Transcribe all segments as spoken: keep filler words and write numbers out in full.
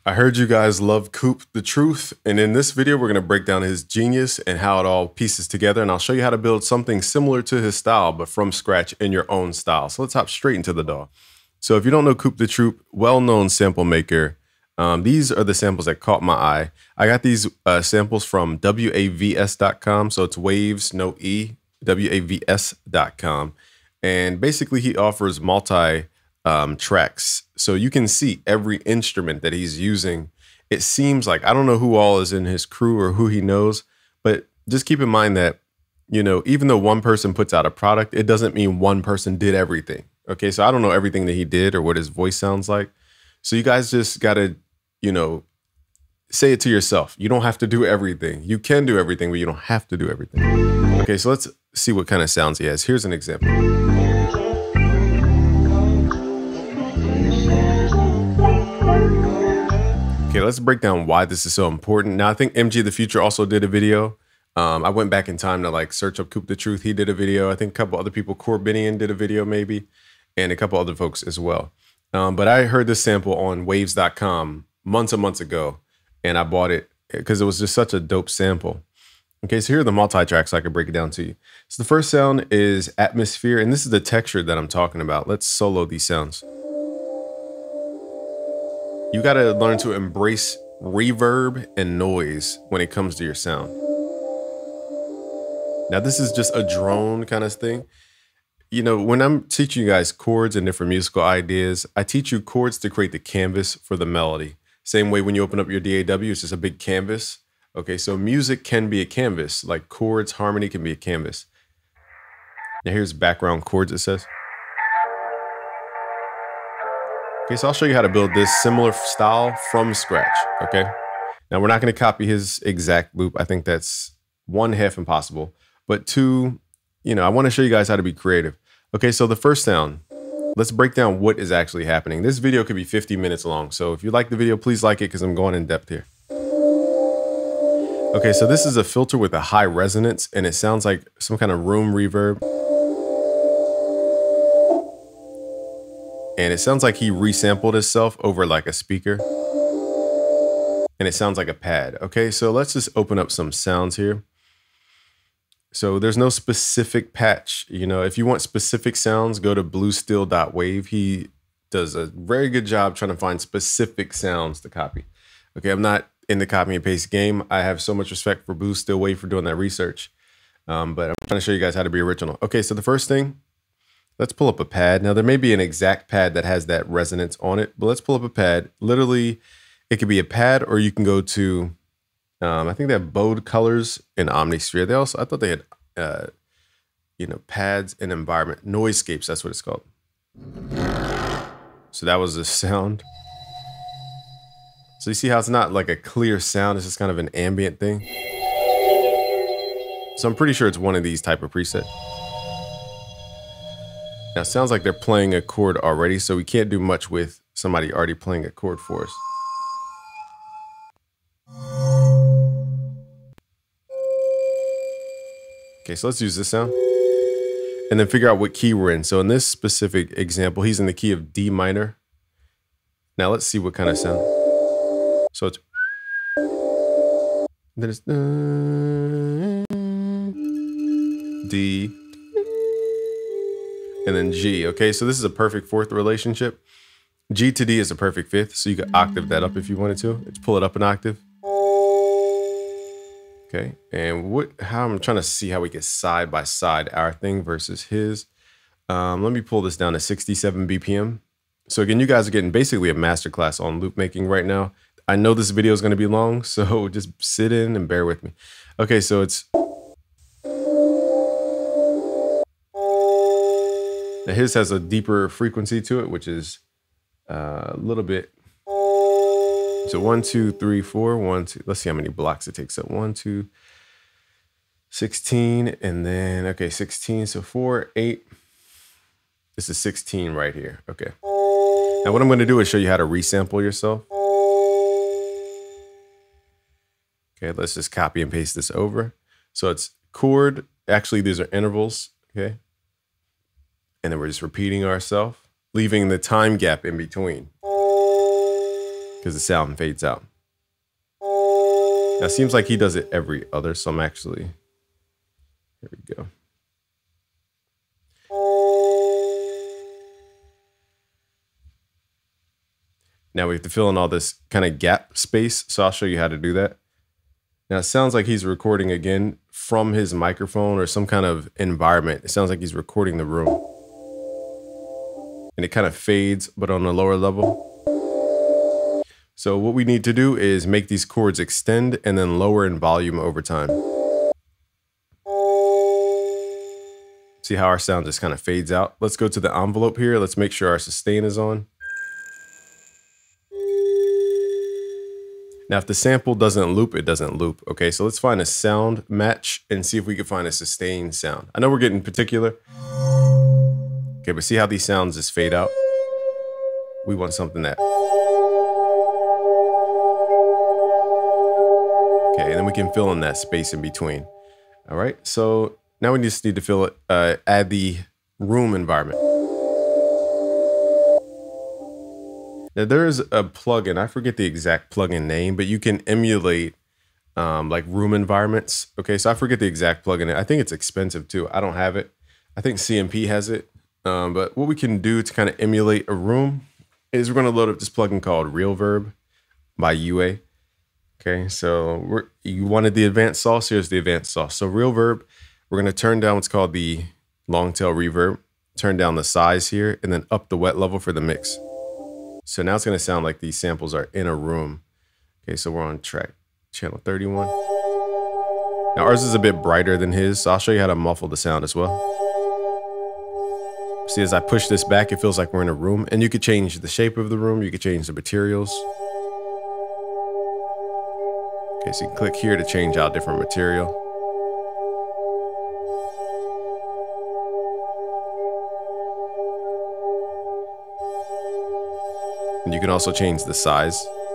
I heard you guys love Coop the Truth, and in this video, we're going to break down his genius and how it all pieces together, and I'll show you how to build something similar to his style, but from scratch in your own style. So let's hop straight into the D A W. So if you don't know Coop the Truth, well-known sample maker, um, these are the samples that caught my eye. I got these uh, samples from W A V S dot com, so it's Waves, no E, W A V S dot com, and basically he offers multi Um, tracks, so you can see every instrument that he's using. It seems like, I don't know who all is in his crew or who he knows, but just keep in mind that, you know, even though one person puts out a product, it doesn't mean one person did everything. Okay, so I don't know everything that he did or what his voice sounds like. So you guys just gotta, you know, say it to yourself. You don't have to do everything. You can do everything, but you don't have to do everything. Okay, so let's see what kind of sounds he has. Here's an example. Okay, let's break down why this is so important. Now, I think M G The Future also did a video. Um, I went back in time to like search up Coop the Truth. He did a video. I think a couple other people, Corbinian did a video maybe, and a couple other folks as well. Um, but I heard this sample on waves dot com months and months ago, and I bought it because it was just such a dope sample. Okay, so here are the multi-tracks, so I can break it down to you. So the first sound is Atmosphere, and this is the texture that I'm talking about. Let's solo these sounds. You got to learn to embrace reverb and noise when it comes to your sound. Now, this is just a drone kind of thing. You know, when I'm teaching you guys chords and different musical ideas, I teach you chords to create the canvas for the melody. Same way when you open up your D A W, it's just a big canvas. Okay, so music can be a canvas, like chords, harmony can be a canvas. Now, here's background chords, it says. Okay, so I'll show you how to build this similar style from scratch, okay? Now, we're not going to copy his exact loop. I think that's one, half impossible. But two, you know, I want to show you guys how to be creative. Okay, so the first sound, let's break down what is actually happening. This video could be fifty minutes long, so if you like the video, please like it because I'm going in depth here. Okay, so this is a filter with a high resonance, and it sounds like some kind of room reverb. And it sounds like he resampled himself over like a speaker. And it sounds like a pad. Okay, so let's just open up some sounds here. So there's no specific patch. You know, if you want specific sounds, go to bluestill dot wave. He does a very good job trying to find specific sounds to copy. Okay, I'm not in the copy and paste game. I have so much respect for Bluestill Wave for doing that research. Um, but I'm trying to show you guys how to be original. Okay, so the first thing, let's pull up a pad. Now, there may be an exact pad that has that resonance on it, but let's pull up a pad. Literally, it could be a pad, or you can go to, um, I think they have Bode Colors and Omnisphere. They also, I thought they had, uh, you know, pads and environment. Noisescapes, that's what it's called. So that was the sound. So you see how it's not like a clear sound. It's just kind of an ambient thing. So I'm pretty sure it's one of these type of presets. Now, it sounds like they're playing a chord already, so we can't do much with somebody already playing a chord for us. Okay, so let's use this sound and then figure out what key we're in. So in this specific example, he's in the key of D minor. Now let's see what kind of sound. So it's, then it's D, and then G. Okay, so this is a perfect fourth relationship. G to D is a perfect fifth, so you could octave that up if you wanted to. Let's pull it up an octave. Okay, and what? How I'm trying to see how we get side by side our thing versus his. Um, let me pull this down to sixty-seven B P M. So again, you guys are getting basically a masterclass on loop making right now. I know this video is going to be long, so just sit in and bear with me. Okay, so it's. Now his has a deeper frequency to it, which is uh, a little bit. So one, two, three, four, one, two. Let's see how many blocks it takes up. One, two, sixteen, and then, okay, sixteen. So four, eight. This is sixteen right here. Okay. Now what I'm going to do is show you how to resample yourself. Okay, let's just copy and paste this over. So it's chord. Actually, these are intervals. Okay. And then we're just repeating ourselves, leaving the time gap in between. because the sound fades out. Now it seems like he does it every other, so I'm actually, here we go. Now we have to fill in all this kind of gap space, so I'll show you how to do that. Now it sounds like he's recording again from his microphone or some kind of environment. It sounds like he's recording the room. And it kind of fades, but on a lower level. So what we need to do is make these chords extend and then lower in volume over time. See how our sound just kind of fades out? Let's go to the envelope here. Let's make sure our sustain is on. Now, if the sample doesn't loop, it doesn't loop. Okay, so let's find a sound match and see if we can find a sustained sound. I know we're getting particular. Okay, but see how these sounds just fade out? We want something that. Okay, and then we can fill in that space in between. All right, so now we just need to fill it, uh, add the room environment. Now there is a plugin, I forget the exact plugin name, but you can emulate um, like room environments. Okay, so I forget the exact plugin. I think it's expensive too. I don't have it. I think C M P has it. Um, but what we can do to kind of emulate a room is we're going to load up this plugin called RealVerb by U A. Okay, so we're, you wanted the advanced sauce. Here's the advanced sauce. So RealVerb, we're going to turn down what's called the long tail reverb, turn down the size here, and then up the wet level for the mix. So now it's going to sound like these samples are in a room. Okay, so we're on track channel thirty-one. Now ours is a bit brighter than his, so I'll show you how to muffle the sound as well. See, as I push this back, it feels like we're in a room, and you could change the shape of the room. You could change the materials. Okay, so you can click here to change out different material. And you can also change the size.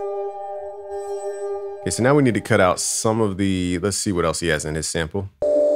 Okay, so now we need to cut out some of the, let's see what else he has in his sample.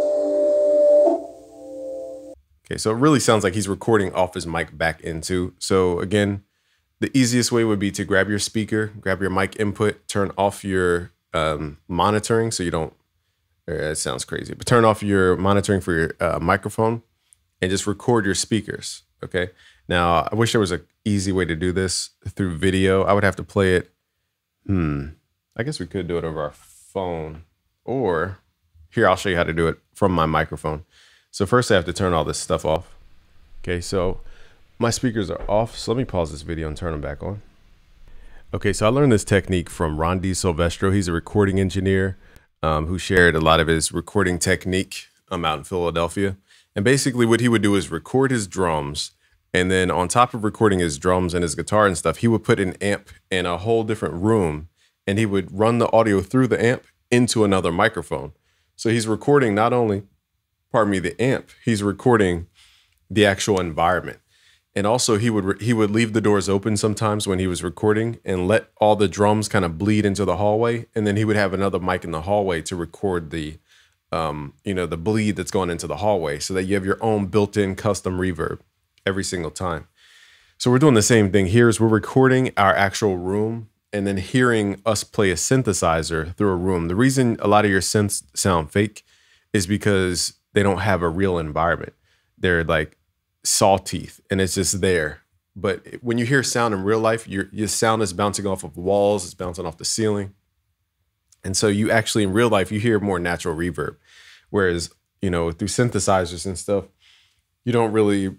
Okay, so it really sounds like he's recording off his mic back into. So again, the easiest way would be to grab your speaker, grab your mic input, turn off your um, monitoring so you don't, it sounds crazy, but turn off your monitoring for your uh, microphone and just record your speakers, okay? Now, I wish there was an easy way to do this through video. I would have to play it. Hmm. I guess we could do it over our phone. Or, here, I'll show you how to do it from my microphone. So first I have to turn all this stuff off. Okay, so my speakers are off. So let me pause this video and turn them back on. Okay, so I learned this technique from Ron D. Silvestro. He's a recording engineer um, who shared a lot of his recording technique um, out in Philadelphia. And basically what he would do is record his drums. And then on top of recording his drums and his guitar and stuff, he would put an amp in a whole different room and he would run the audio through the amp into another microphone. So he's recording not only, pardon me, the amp, he's recording the actual environment. And also he would he would leave the doors open sometimes when he was recording and let all the drums kind of bleed into the hallway. And then he would have another mic in the hallway to record the, um, you know, the bleed that's going into the hallway so that you have your own built-in custom reverb every single time. So we're doing the same thing here is we're recording our actual room and then hearing us play a synthesizer through a room. The reason a lot of your synths sound fake is because they don't have a real environment. They're like saw teeth and it's just there. But when you hear sound in real life, your, your sound is bouncing off of walls, it's bouncing off the ceiling. And so you actually, in real life, you hear more natural reverb. Whereas, you know, through synthesizers and stuff, you don't really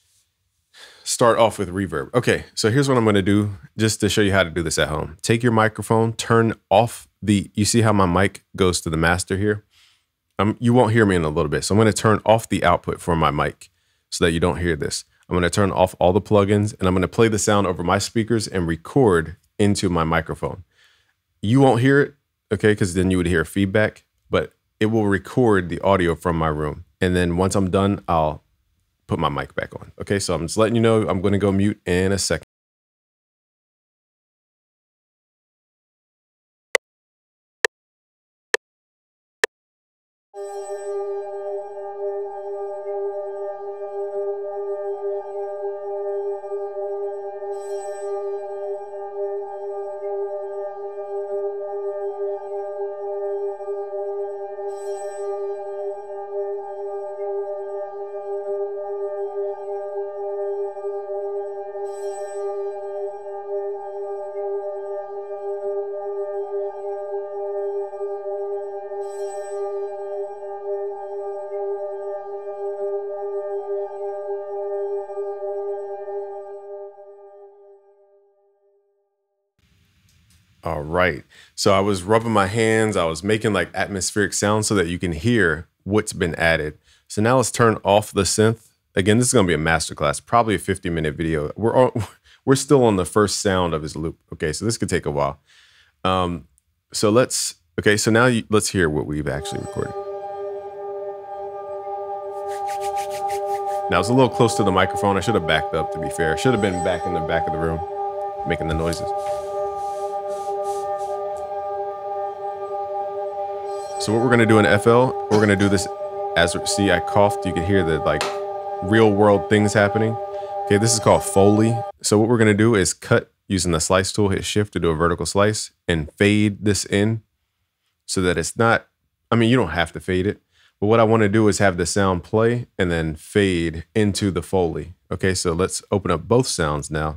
start off with reverb. Okay, so here's what I'm gonna do just to show you how to do this at home. Take your microphone, turn off the, you see how my mic goes to the master here? Um, you won't hear me in a little bit. So I'm gonna turn off the output for my mic so that you don't hear this. I'm gonna turn off all the plugins and I'm gonna play the sound over my speakers and record into my microphone. You won't hear it, okay, because then you would hear feedback, but it will record the audio from my room. And then once I'm done, I'll put my mic back on. Okay, so I'm just letting you know I'm going to go mute in a second. All right. So I was rubbing my hands. I was making like atmospheric sounds so that you can hear what's been added. So now let's turn off the synth. Again, this is going to be a masterclass, probably a fifty minute video. We're all, we're still on the first sound of his loop. Okay, so this could take a while. Um, so let's, okay, so now you, let's hear what we've actually recorded. Now it's a little close to the microphone. I should have backed up, to be fair. Should have been back in the back of the room making the noises. So what we're gonna do in F L, we're gonna do this as, see, I coughed. You can hear the like real world things happening. Okay, this is called Foley. So what we're gonna do is cut using the slice tool, hit shift to do a vertical slice and fade this in so that it's not, I mean, you don't have to fade it, but what I wanna do is have the sound play and then fade into the Foley. Okay, so let's open up both sounds now.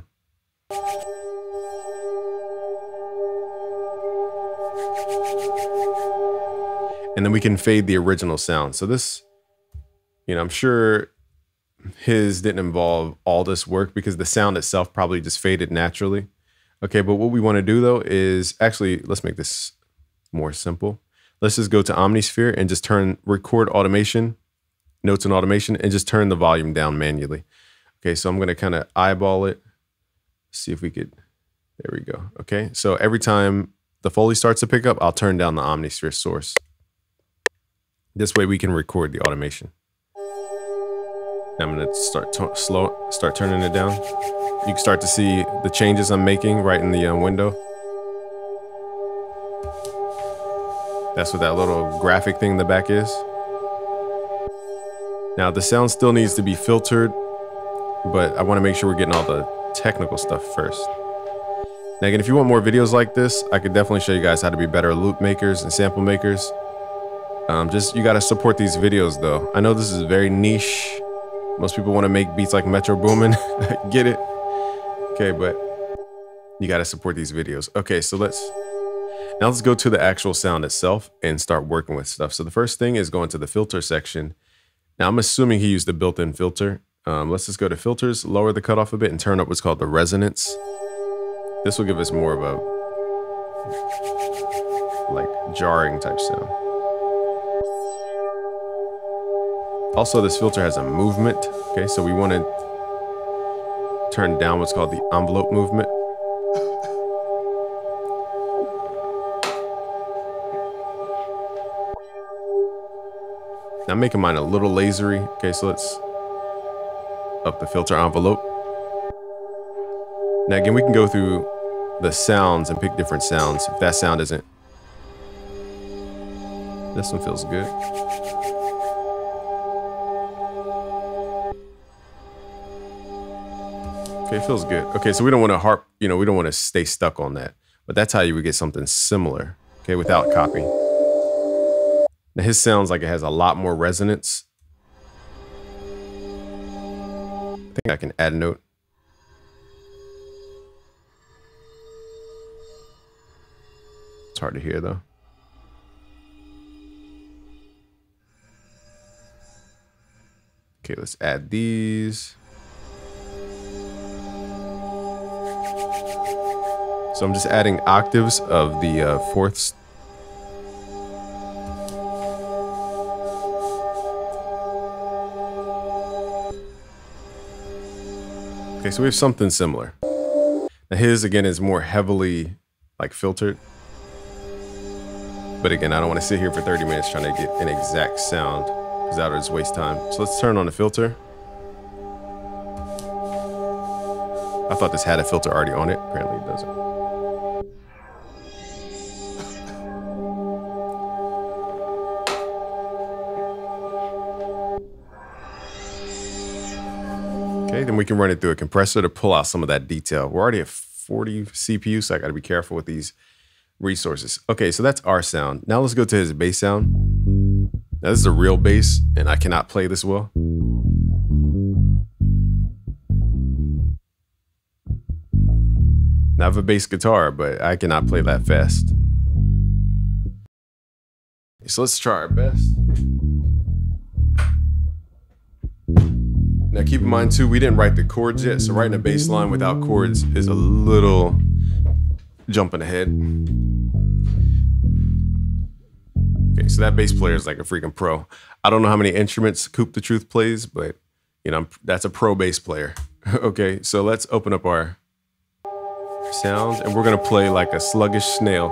And then we can fade the original sound. So this, you know, I'm sure his didn't involve all this work because the sound itself probably just faded naturally. Okay, but what we want to do though is actually, let's make this more simple. Let's just go to Omnisphere and just turn record automation, notes and automation, and just turn the volume down manually. Okay, so I'm going to kind of eyeball it. See if we could, there we go. Okay, so every time the Foley starts to pick up, I'll turn down the Omnisphere source. This way we can record the automation. Now I'm gonna start slow, start turning it down. You can start to see the changes I'm making right in the uh, window. That's what that little graphic thing in the back is. Now the sound still needs to be filtered, but I wanna make sure we're getting all the technical stuff first. Now again, if you want more videos like this, I could definitely show you guys how to be better loop makers and sample makers. Um, just, you got to support these videos though. I know this is very niche. Most people want to make beats like Metro Boomin. Get it? Okay, but you got to support these videos. Okay, so let's, now let's go to the actual sound itself and start working with stuff. So the first thing is going to the filter section. Now I'm assuming he used the built-in filter. Um, let's just go to filters, lower the cutoff a bit and turn up what's called the resonance. This will give us more of a like jarring type sound. Also, this filter has a movement. Okay, so we want to turn down what's called the envelope movement. Now I'm making mine a little lasery. Okay, so let's up the filter envelope. Now again, we can go through the sounds and pick different sounds. If that sound isn't, this one feels good. Okay, it feels good. Okay, so we don't want to harp, you know, we don't want to stay stuck on that. But that's how you would get something similar, okay, without copying. Now his sounds like it has a lot more resonance. I think I can add a note. It's hard to hear though. Okay, let's add these. So I'm just adding octaves of the uh, fourths. Okay, so we have something similar. Now his, again, is more heavily like filtered. But again, I don't want to sit here for thirty minutes trying to get an exact sound because that would just waste time. So let's turn on the filter. I thought this had a filter already on it. Apparently it doesn't. Okay, then we can run it through a compressor to pull out some of that detail. We're already at forty C P U, so I got to be careful with these resources. Okay, so that's our sound. Now let's go to his bass sound. Now this is a real bass, and I cannot play this well. Now I have a bass guitar, but I cannot play that fast. So let's try our best. Now keep in mind too, we didn't write the chords yet, so writing a bass line without chords is a little, jumping ahead. Okay, so that bass player is like a freaking pro. I don't know how many instruments Coop the Truth plays, but you know, that's a pro bass player. Okay, so let's open up our sounds and we're gonna play like a sluggish snail.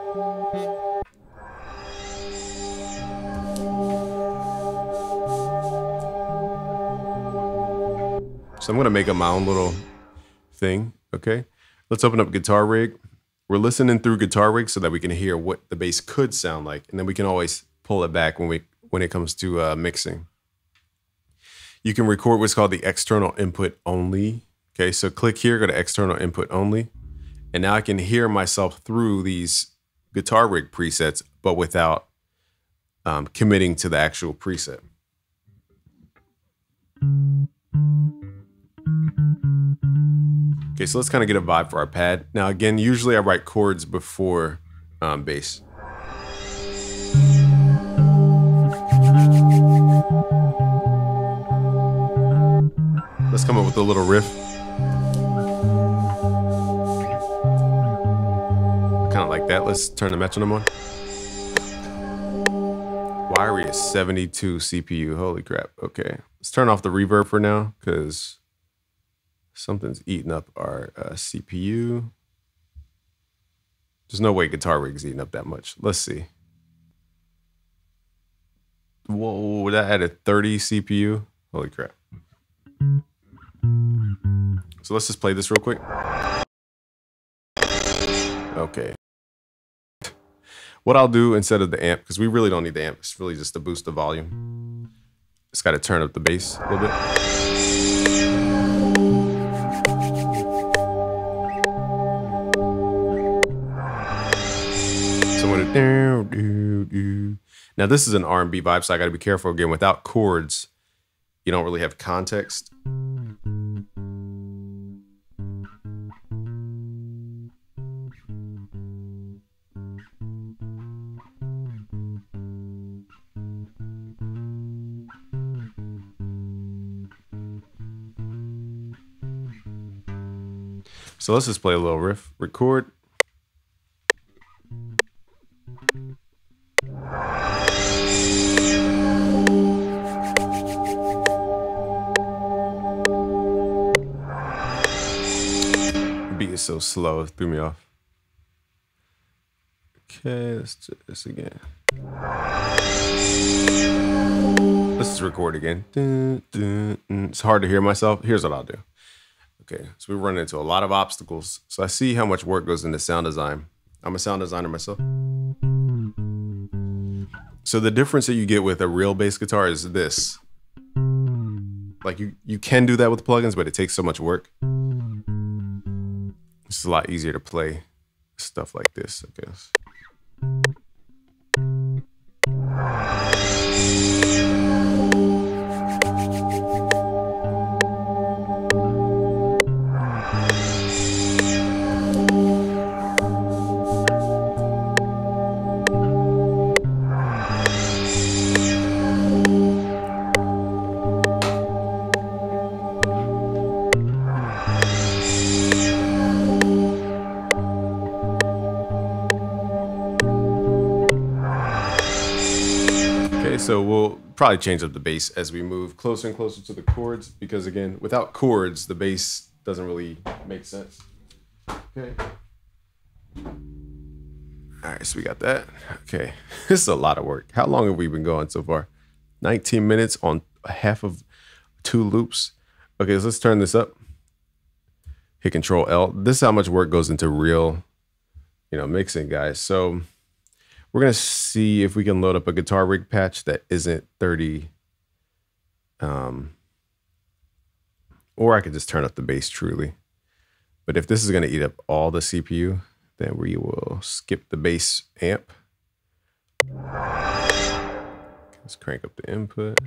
So I'm gonna make up my own little thing, okay? Let's open up Guitar Rig. We're listening through Guitar Rig so that we can hear what the bass could sound like, and then we can always pull it back when we when it comes to uh, mixing. You can record what's called the external input only. Okay, so click here, go to external input only, and now I can hear myself through these Guitar Rig presets, but without um, committing to the actual preset. Okay, so let's kind of get a vibe for our pad. Now again, usually I write chords before um, bass. Let's come up with a little riff. Kind of like that. Let's turn the metronome on. Wiry is seventy-two C P U, holy crap. Okay, let's turn off the reverb for now because something's eating up our uh, C P U. There's no way Guitar Rig's eating up that much. Let's see. Whoa, that added thirty C P U. Holy crap. So let's just play this real quick. Okay. What I'll do instead of the amp, because we really don't need the amp, it's really just to boost the volume. Just got to turn up the bass a little bit. Now this is an R and B vibe, so I got to be careful again. Without chords, you don't really have context. So let's just play a little riff, record. Beat is so slow, it threw me off. Okay, let's do this again. Let's just record again. It's hard to hear myself. Here's what I'll do. Okay, so we run into a lot of obstacles. So I see how much work goes into sound design. I'm a sound designer myself. So the difference that you get with a real bass guitar is this. Like you, you can do that with plugins, but it takes so much work. It's a lot easier to play stuff like this, I guess. So we'll probably change up the bass as we move closer and closer to the chords, because again, without chords, the bass doesn't really make sense. Okay. All right, so we got that. Okay, this is a lot of work. How long have we been going so far? nineteen minutes on half of two loops. Okay, so let's turn this up. Hit Control L. This is how much work goes into real, you know, mixing, guys. So we're gonna see if we can load up a Guitar Rig patch that isn't thirty. Um, or I could just turn up the bass truly. But if this is gonna eat up all the C P U, then we will skip the bass amp. Let's crank up the input.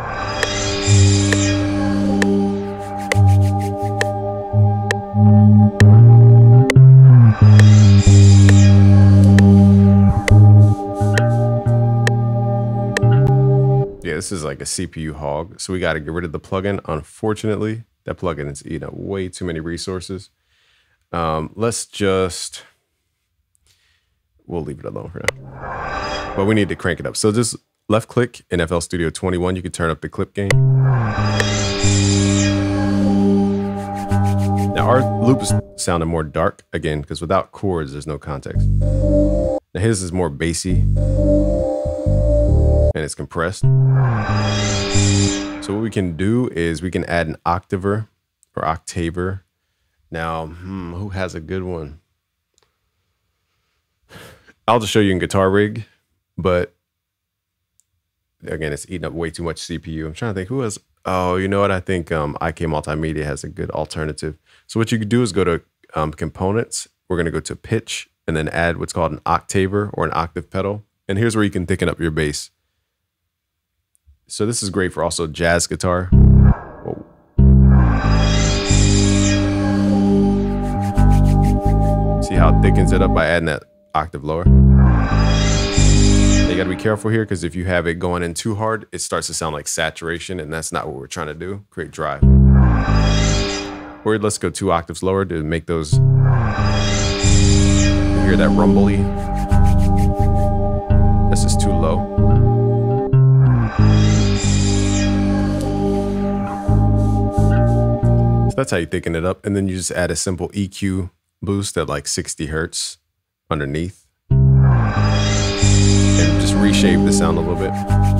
Yeah, this is like a C P U hog, so we got to get rid of the plugin. Unfortunately, that plugin is eating up way too many resources. Um, let's just we'll leave it alone for now. But we need to crank it up. So just left click in F L Studio twenty-one. You can turn up the clip gain. Now our loop is sounding more dark again, because without chords, there's no context. Now his is more bassy and it's compressed. So what we can do is we can add an octaver or octaver. Now, hmm, who has a good one? I'll just show you in Guitar Rig, but again, it's eating up way too much C P U. I'm trying to think who has, oh, you know what? I think um, I K Multimedia has a good alternative. So what you could do is go to um, components. We're gonna go to pitch and then add what's called an octaver or an octave pedal. And here's where you can thicken up your bass. So this is great for also jazz guitar. Whoa. See how it thickens it up by adding that octave lower? You gotta be careful here, because if you have it going in too hard, it starts to sound like saturation, and that's not what we're trying to do. Create drive. Or let's go two octaves lower to make those, you hear that rumbly? This is too low. So that's how you thicken it up. And then you just add a simple E Q boost at like sixty hertz underneath. And just reshape the sound a little bit.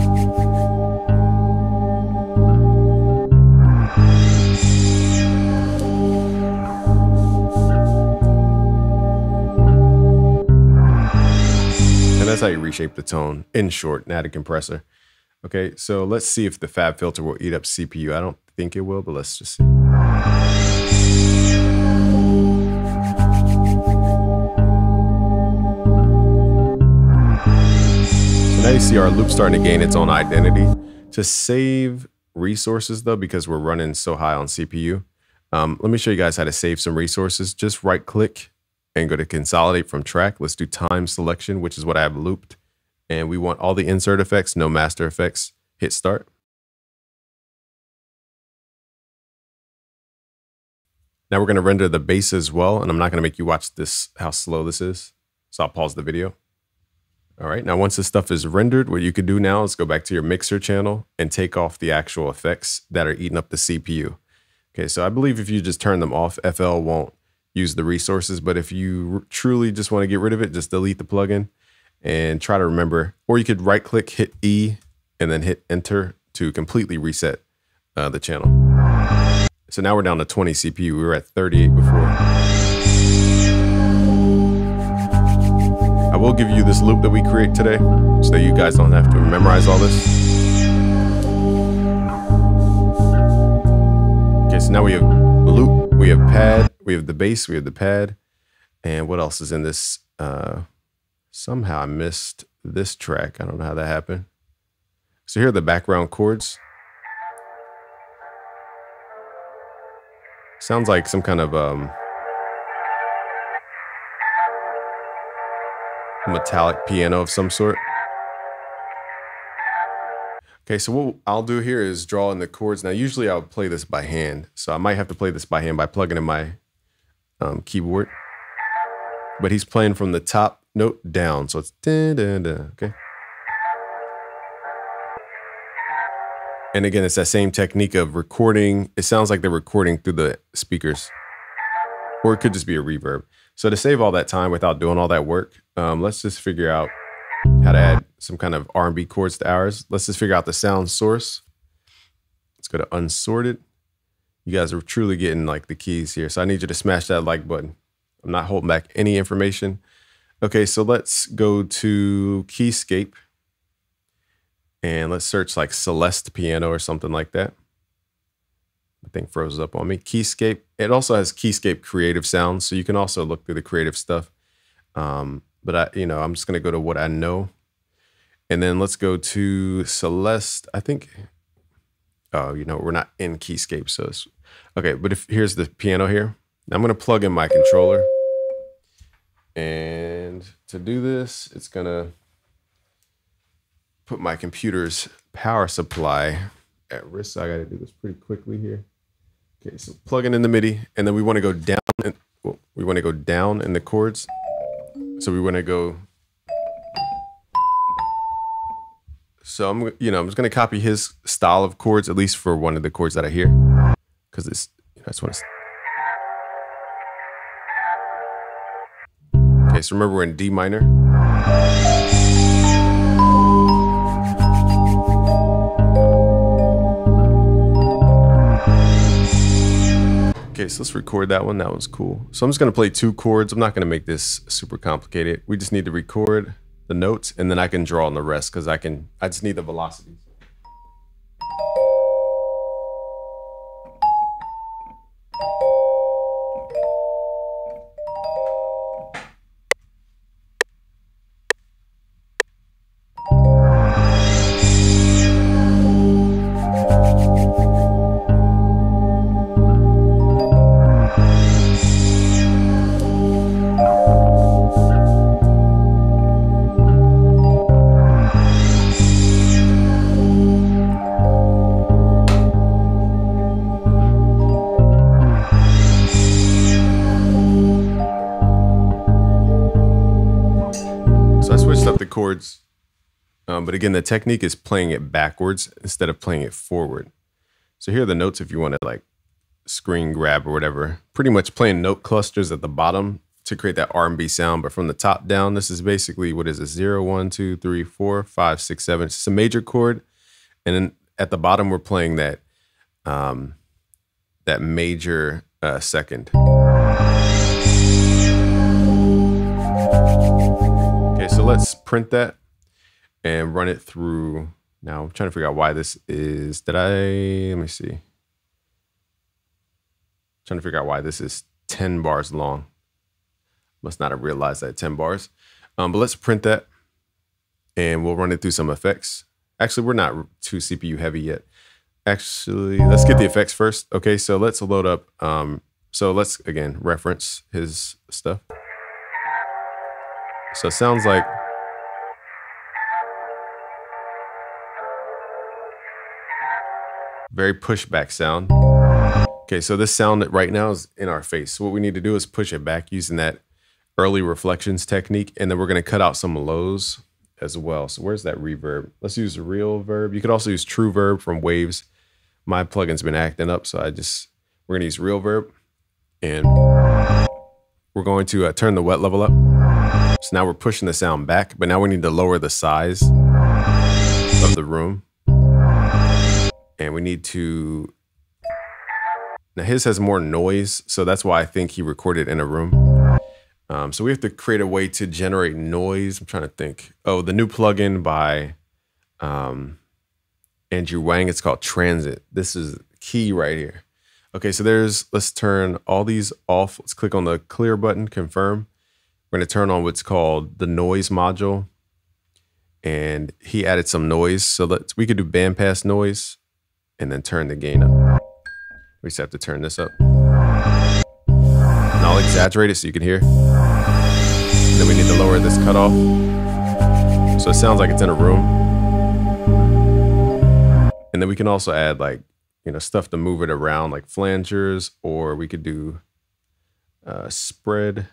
And that's how you reshape the tone, in short, and add a compressor. Okay, so let's see if the Fab Filter will eat up C P U. I don't think it will, but let's just see. Now you see our loop starting to gain its own identity. To save resources though, because we're running so high on C P U, um, let me show you guys how to save some resources. Just right click and go to consolidate from track. Let's do time selection, which is what I have looped. And we want all the insert effects, no master effects. Hit start. Now we're gonna render the bass as well. And I'm not gonna make you watch this, how slow this is. So I'll pause the video. All right, now once this stuff is rendered, what you could do now is go back to your mixer channel and take off the actual effects that are eating up the C P U. Okay, so I believe if you just turn them off, F L won't use the resources, but if you truly just want to get rid of it, just delete the plugin and try to remember, or you could right click, hit E, and then hit enter to completely reset uh, the channel. So now we're down to twenty C P U. We were at thirty-eight before. I will give you this loop that we create today so that you guys don't have to memorize all this. Okay, so now we have loop, we have pad, we have the bass, we have the pad. And what else is in this? Uh, somehow I missed this track. I don't know how that happened. So here are the background chords. Sounds like some kind of um, metallic piano of some sort. Okay, so what I'll do here is draw in the chords. Now, usually I'll play this by hand. So I might have to play this by hand by plugging in my um, keyboard. But he's playing from the top note down. So it's dun, dun, dun, okay. And again, it's that same technique of recording. It sounds like they're recording through the speakers. Or it could just be a reverb. So to save all that time without doing all that work, um, let's just figure out how to add some kind of R and B chords to ours. Let's just figure out the sound source. Let's go to unsorted. You guys are truly getting like the keys here. So I need you to smash that like button. I'm not holding back any information. Okay, so let's go to Keyscape. And let's search like Celeste Piano or something like that. The thing froze up on me. Keyscape. It also has Keyscape Creative Sounds, so you can also look through the creative stuff. Um, but I, you know, I'm just gonna go to what I know, and then let's go to Celeste. I think. Oh, you know, we're not in Keyscape, so it's okay. But if here's the piano here, I'm gonna plug in my controller, and to do this, it's gonna put my computer's power supply at risk. So I gotta do this pretty quickly here. Okay, so plugging in the MIDI, and then we want to go down. In, well, we want to go down in the chords. So we want to go So I'm, you know, I'm just gonna copy his style of chords, at least for one of the chords that I hear, because it's, you know, I just want to. Okay, so remember we're in D minor. Okay, so let's record that one. That one's cool. So I'm just gonna play two chords. I'm not gonna make this super complicated. We just need to record the notes, and then I can draw on the rest because I can, I just need the velocities. Chords, um, but again, the technique is playing it backwards instead of playing it forward. So here are the notes if you want to like screen grab or whatever. Pretty much playing note clusters at the bottom to create that R and B sound, but from the top down, this is basically, what is it, zero, one, two, three, four, five, six, seven. It's a major chord, and then at the bottom we're playing that um, that major uh, second. Okay, so let's print that and run it through. Now I'm trying to figure out why this is, did I, let me see. Trying to figure out why this is ten bars long. Must not have realized that ten bars. Um, but let's print that and we'll run it through some effects. Actually, we're not too C P U heavy yet. Actually, let's get the effects first. Okay, so let's load up. Um, so let's, again, reference his stuff. So it sounds like very pushback sound. Okay, so this sound right now is in our face. So what we need to do is push it back using that early reflections technique, and then we're gonna cut out some lows as well. So where's that reverb? Let's use real verb. You could also use true verb from Waves. My plugin's been acting up, so I just, we're gonna use real verb, and we're going to uh, turn the wet level up. So now we're pushing the sound back, but now we need to lower the size of the room. And we need to, now his has more noise, so that's why I think he recorded in a room. Um, so we have to create a way to generate noise. I'm trying to think. Oh, the new plugin by um, Andrew Wang, it's called Transit. This is key right here. Okay, so there's, let's turn all these off. Let's click on the clear button, confirm. We're gonna turn on what's called the noise module. And he added some noise. So let's, we could do bandpass noise and then turn the gain up. We just have to turn this up. And I'll exaggerate it so you can hear. And then we need to lower this cutoff. So it sounds like it's in a room. And then we can also add like, you know, stuff to move it around like flangers, or we could do uh, spread.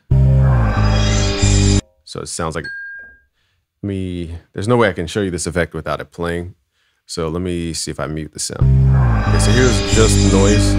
So it sounds like me, there's no way I can show you this effect without it playing. So let me see if I mute the sound. Okay, so here's just noise.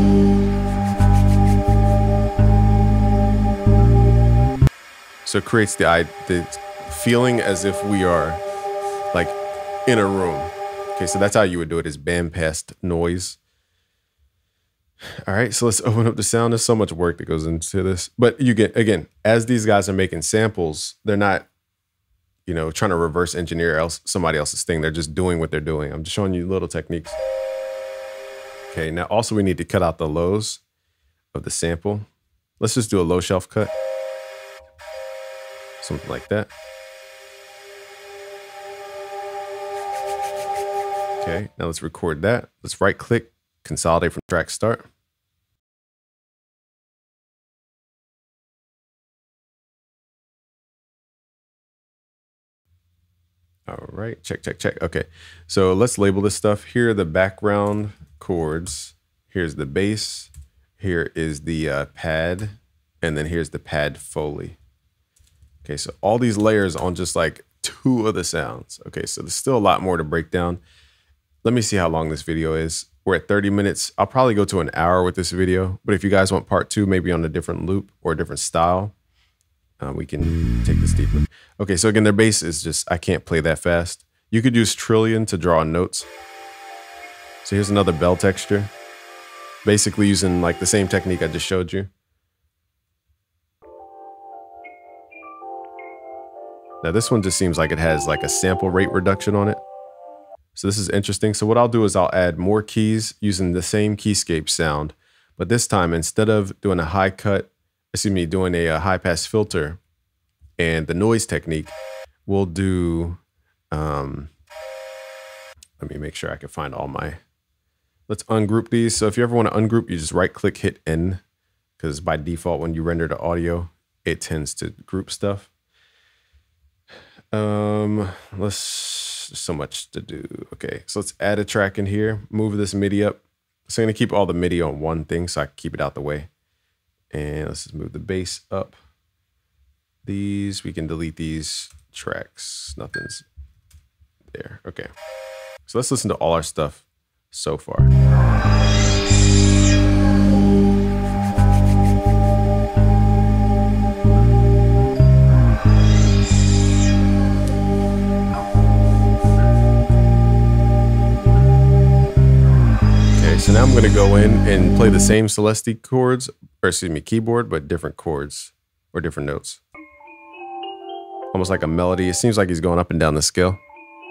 So it creates the, the feeling as if we are like in a room. Okay, so that's how you would do it, is bandpassed noise. All right, so let's open up the sound. There's so much work that goes into this. But you get, again, as these guys are making samples, they're not, you know, trying to reverse engineer else somebody else's thing. They're just doing what they're doing. I'm just showing you little techniques. Okay, now also we need to cut out the lows of the sample. Let's just do a low shelf cut. Something like that. Okay, now let's record that. Let's right click, consolidate from track start. All right, check, check, check. Okay, so let's label this stuff. Here are the background chords. Here's the bass. Here is the uh, pad. And then here's the pad Foley. Okay, so all these layers on just like two two of the sounds. Okay, so there's still a lot more to break down. Let me see how long this video is. We're at thirty minutes. I'll probably go to an hour with this video, but if you guys want part two, maybe on a different loop or a different style, uh, we can take this deeper. Okay, so again, their bass is just, I can't play that fast. You could use Trillion to draw notes. So here's another bell texture. Basically using like the same technique I just showed you. Now this one just seems like it has like a sample rate reduction on it. So this is interesting. So what I'll do is I'll add more keys using the same keyscape sound, but this time instead of doing a high cut, excuse me, doing a, a high pass filter and the noise technique, we'll do, um, let me make sure I can find all my, let's ungroup these. So if you ever want to ungroup, you just right click, hit N, because by default, when you render the audio, it tends to group stuff. Um, let's, so much to do. Okay, so let's add a track in here, move this MIDI up. So I'm gonna keep all the MIDI on one thing so I can keep it out the way. And let's just move the bass up. These, we can delete these tracks. Nothing's there. Okay, so let's listen to all our stuff so far. So now I'm going to go in and play the same Celeste chords, or excuse me, keyboard, but different chords or different notes. Almost like a melody. It seems like he's going up and down the scale.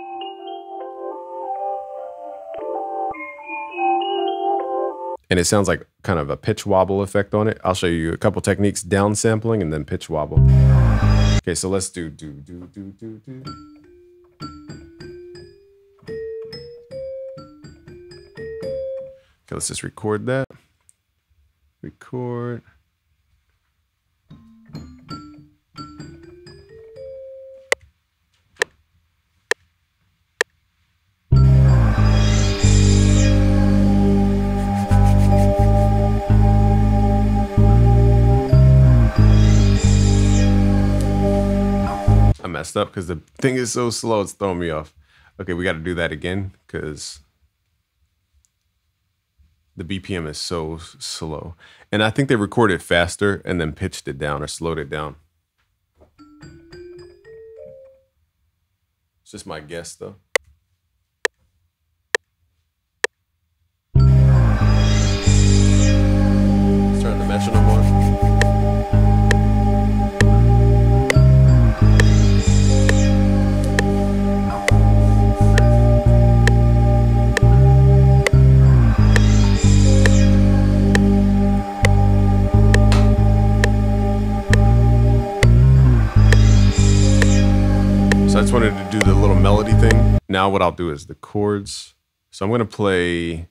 And it sounds like kind of a pitch wobble effect on it. I'll show you a couple techniques, down sampling and then pitch wobble. Okay, so let's do, do, do, do, do, do. Okay, let's just record that. Record. I messed up because the thing is so slow, it's throwing me off. Okay, we got to do that again because the B P M is so slow. And I think they recorded faster and then pitched it down or slowed it down. It's just my guess though. Let's turn the metronome on. I just wanted to do the little melody thing. Now what I'll do is the chords. So I'm going to play.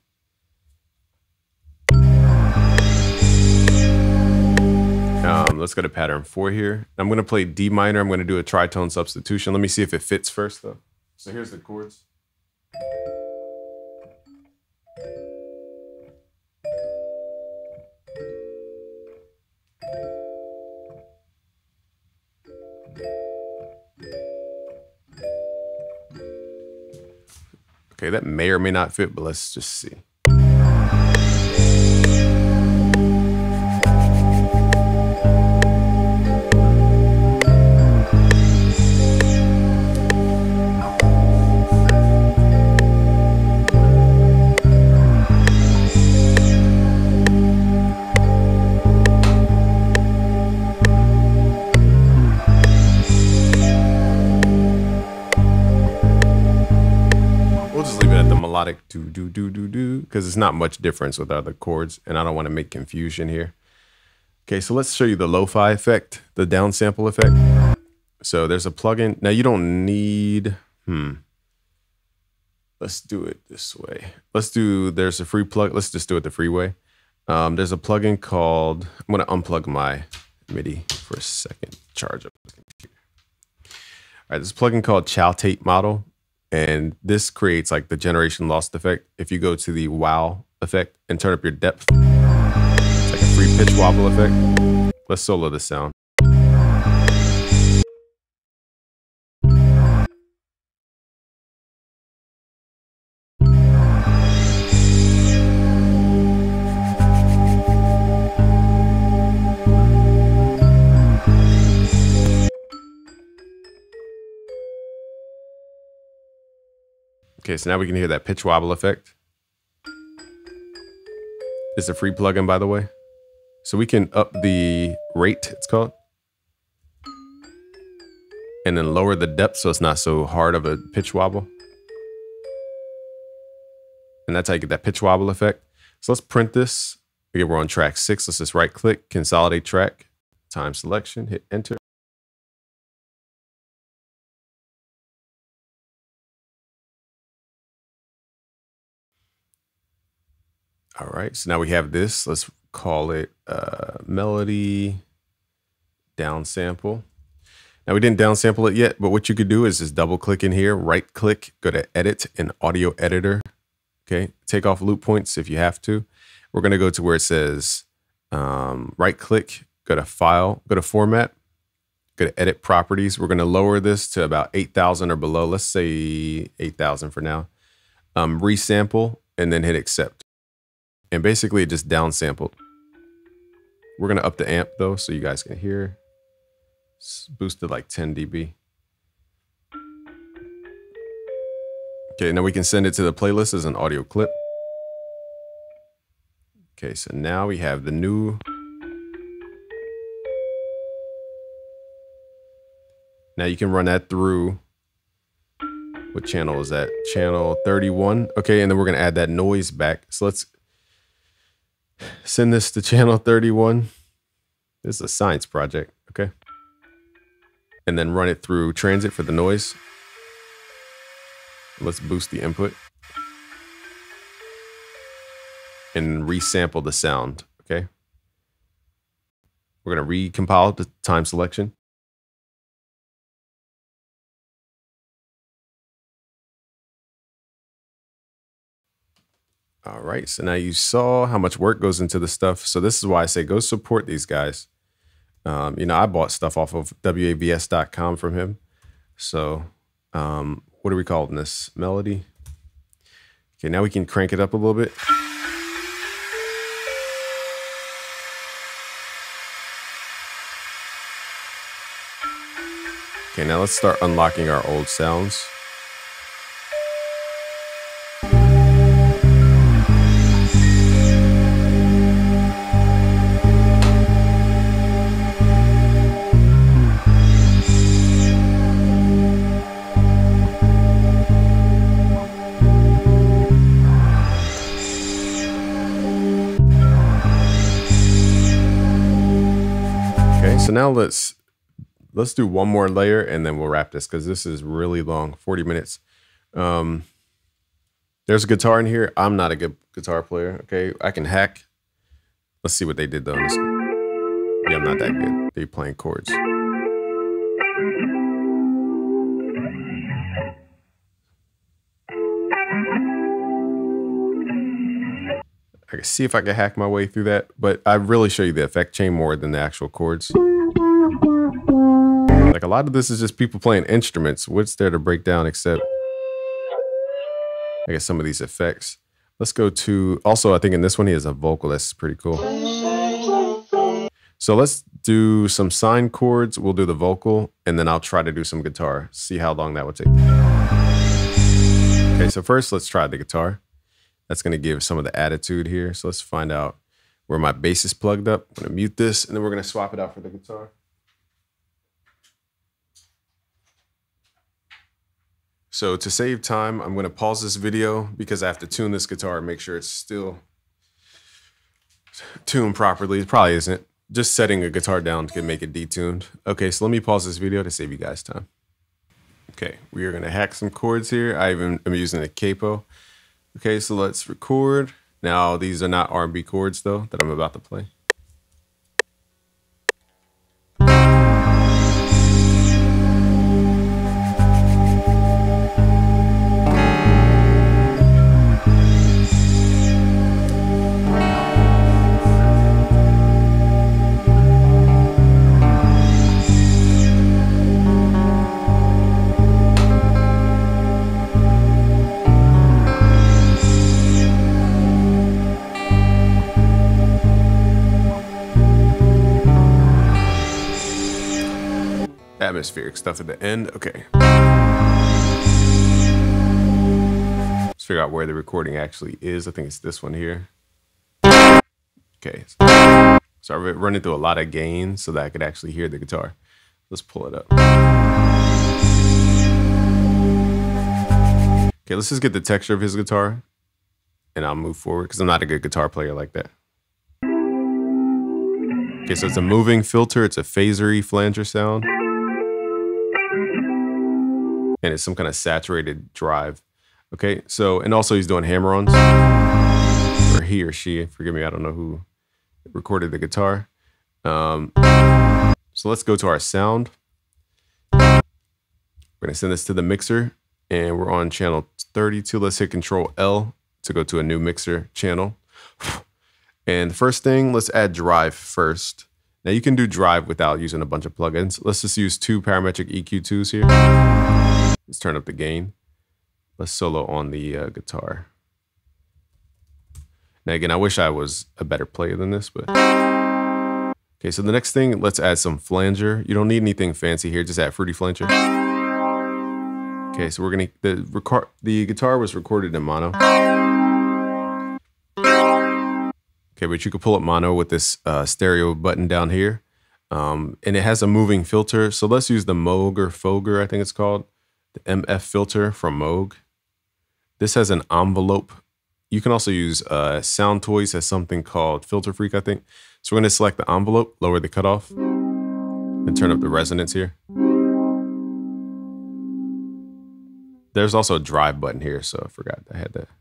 Um, let's go to pattern four here. I'm going to play D minor. I'm going to do a tritone substitution. Let me see if it fits first though. So here's the chords. Okay, that may or may not fit, but let's just see. Melodic do do do do do because it's not much difference with other chords and I don't want to make confusion here. Okay, so let's show you the lo-fi effect, the downsample effect. So there's a plugin. Now you don't need, hmm. Let's do it this way. Let's do, there's a free plug. Let's just do it the free way. Um, there's a plugin called, I'm going to unplug my MIDI for a second, charge up. All right, there's a plugin called Chow Tape Model. And this creates like the generation lost effect. If you go to the wow effect and turn up your depth, it's like a free pitch wobble effect. Let's solo this sound. Okay, so now we can hear that pitch wobble effect. It's a free plugin, by the way. So we can up the rate, it's called, and then lower the depth so it's not so hard of a pitch wobble. And that's how you get that pitch wobble effect. So let's print this. Okay, we're on track six. Let's just right click, consolidate track, time selection, hit enter. All right, so now we have this. Let's call it uh, melody downsample. Now we didn't downsample it yet, but what you could do is just double click in here, right click, go to edit and audio editor. Okay, take off loop points if you have to. We're gonna go to where it says um, right click, go to file, go to format, go to edit properties. We're gonna lower this to about eight thousand or below. Let's say eight thousand for now. Um, resample and then hit accept. And basically it just downsampled. We're gonna up the amp though, so you guys can hear. It's boosted like ten D B. Okay, now we can send it to the playlist as an audio clip. Okay, so now we have the new. Now you can run that through. What channel is that? Channel thirty-one. Okay, and then we're gonna add that noise back. So let's send this to channel thirty-one. This is a science project, okay? And then run it through Transit for the noise. Let's boost the input. And resample the sound, okay? We're gonna recompile the time selection. All right, so now you saw how much work goes into the stuff. So this is why I say go support these guys. Um, you know, I bought stuff off of W A V S dot com from him. So um, what are we calling this? Melody. Okay, now we can crank it up a little bit. Okay, now let's start unlocking our old sounds. So now let's let's do one more layer and then we'll wrap this because this is really long, forty minutes. Um, there's a guitar in here. I'm not a good guitar player. Okay, I can hack. Let's see what they did though. Yeah, I'm not that good. They're playing chords. I can see if I can hack my way through that, but I really show you the effect chain more than the actual chords. Like a lot of this is just people playing instruments. What's there to break down except, I guess, some of these effects. Let's go to, also I think in this one he has a vocal that's pretty cool. So let's do some sine chords. We'll do the vocal and then I'll try to do some guitar. See how long that would take. Okay, so first let's try the guitar. That's gonna give some of the attitude here. So let's find out where my bass is plugged up. I'm gonna mute this and then we're gonna swap it out for the guitar. So to save time, I'm gonna pause this video because I have to tune this guitar and make sure it's still tuned properly. It probably isn't. Just setting a guitar down can make it detuned. Okay, so let me pause this video to save you guys time. Okay, we are gonna hack some chords here. I even am using a capo. Okay, so let's record. Now, these are not R and B chords though that I'm about to play. Atmospheric stuff at the end. Okay. figure out where the recording actually is. I think it's this one here. Okay. So I run it through a lot of gain so that I could actually hear the guitar. Let's pull it up. Okay, let's just get the texture of his guitar and I'll move forward because I'm not a good guitar player like that. Okay, so it's a moving filter. It's a phasery flanger sound. And it's some kind of saturated drive. Okay, so, and also he's doing hammer-ons. Or he or she, forgive me, I don't know who recorded the guitar. Um, so let's go to our sound. We're gonna send this to the mixer and we're on channel thirty-two. Let's hit Control L to go to a new mixer channel. And the first thing, let's add drive first. Now you can do drive without using a bunch of plugins. Let's just use two parametric E Q twos here. Let's turn up the gain. Let's solo on the uh, guitar. Now again, I wish I was a better player than this, but. Okay, so the next thing, let's add some flanger. You don't need anything fancy here, just add Fruity Flanger. Okay, so we're gonna, the, record, the guitar was recorded in mono. Okay, but you can pull up mono with this uh, stereo button down here. Um, and it has a moving filter. So let's use the Moog or Foger, I think it's called. The M F filter from Moog. This has an envelope. You can also use uh, Soundtoys has something called Filter Freak, I think. So we're gonna select the envelope, lower the cutoff, and turn up the resonance here. There's also a drive button here, so I forgot I had that.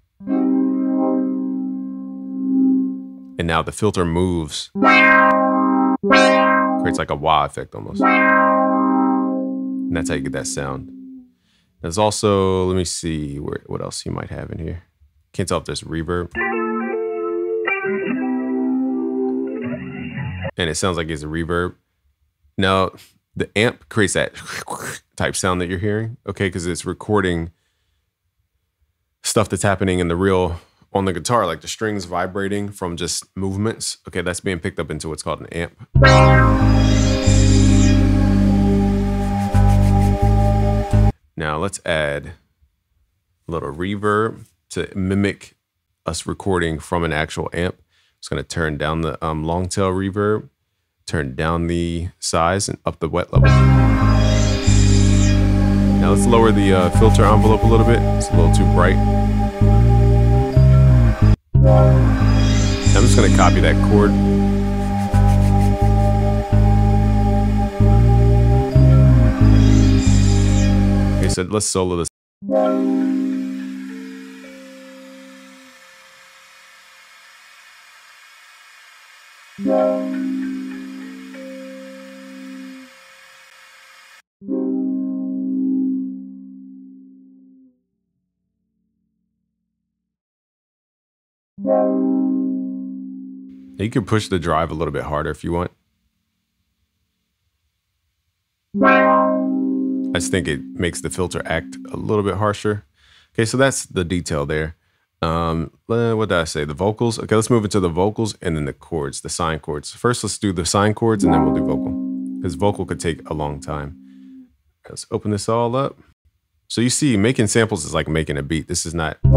And now the filter moves. Creates like a wah effect almost. And that's how you get that sound. There's also, let me see where, what else you might have in here. Can't tell if there's reverb. And it sounds like it's a reverb. Now, the amp creates that type sound that you're hearing, okay, because it's recording stuff that's happening in the real, on the guitar, like the strings vibrating from just movements. Okay, that's being picked up into what's called an amp. Now let's add a little reverb to mimic us recording from an actual amp. It's gonna turn down the um, long tail reverb, turn down the size and up the wet level. Now let's lower the uh, filter envelope a little bit. It's a little too bright. I'm just gonna copy that chord. Okay, so let's solo this. You can push the drive a little bit harder if you want. I just think it makes the filter act a little bit harsher. Okay, so that's the detail there. Um, what did I say? The vocals. Okay, let's move into the vocals and then the chords, the sine chords. First, let's do the sine chords and then we'll do vocal. Because vocal could take a long time. Let's open this all up. So you see, making samples is like making a beat. This is not.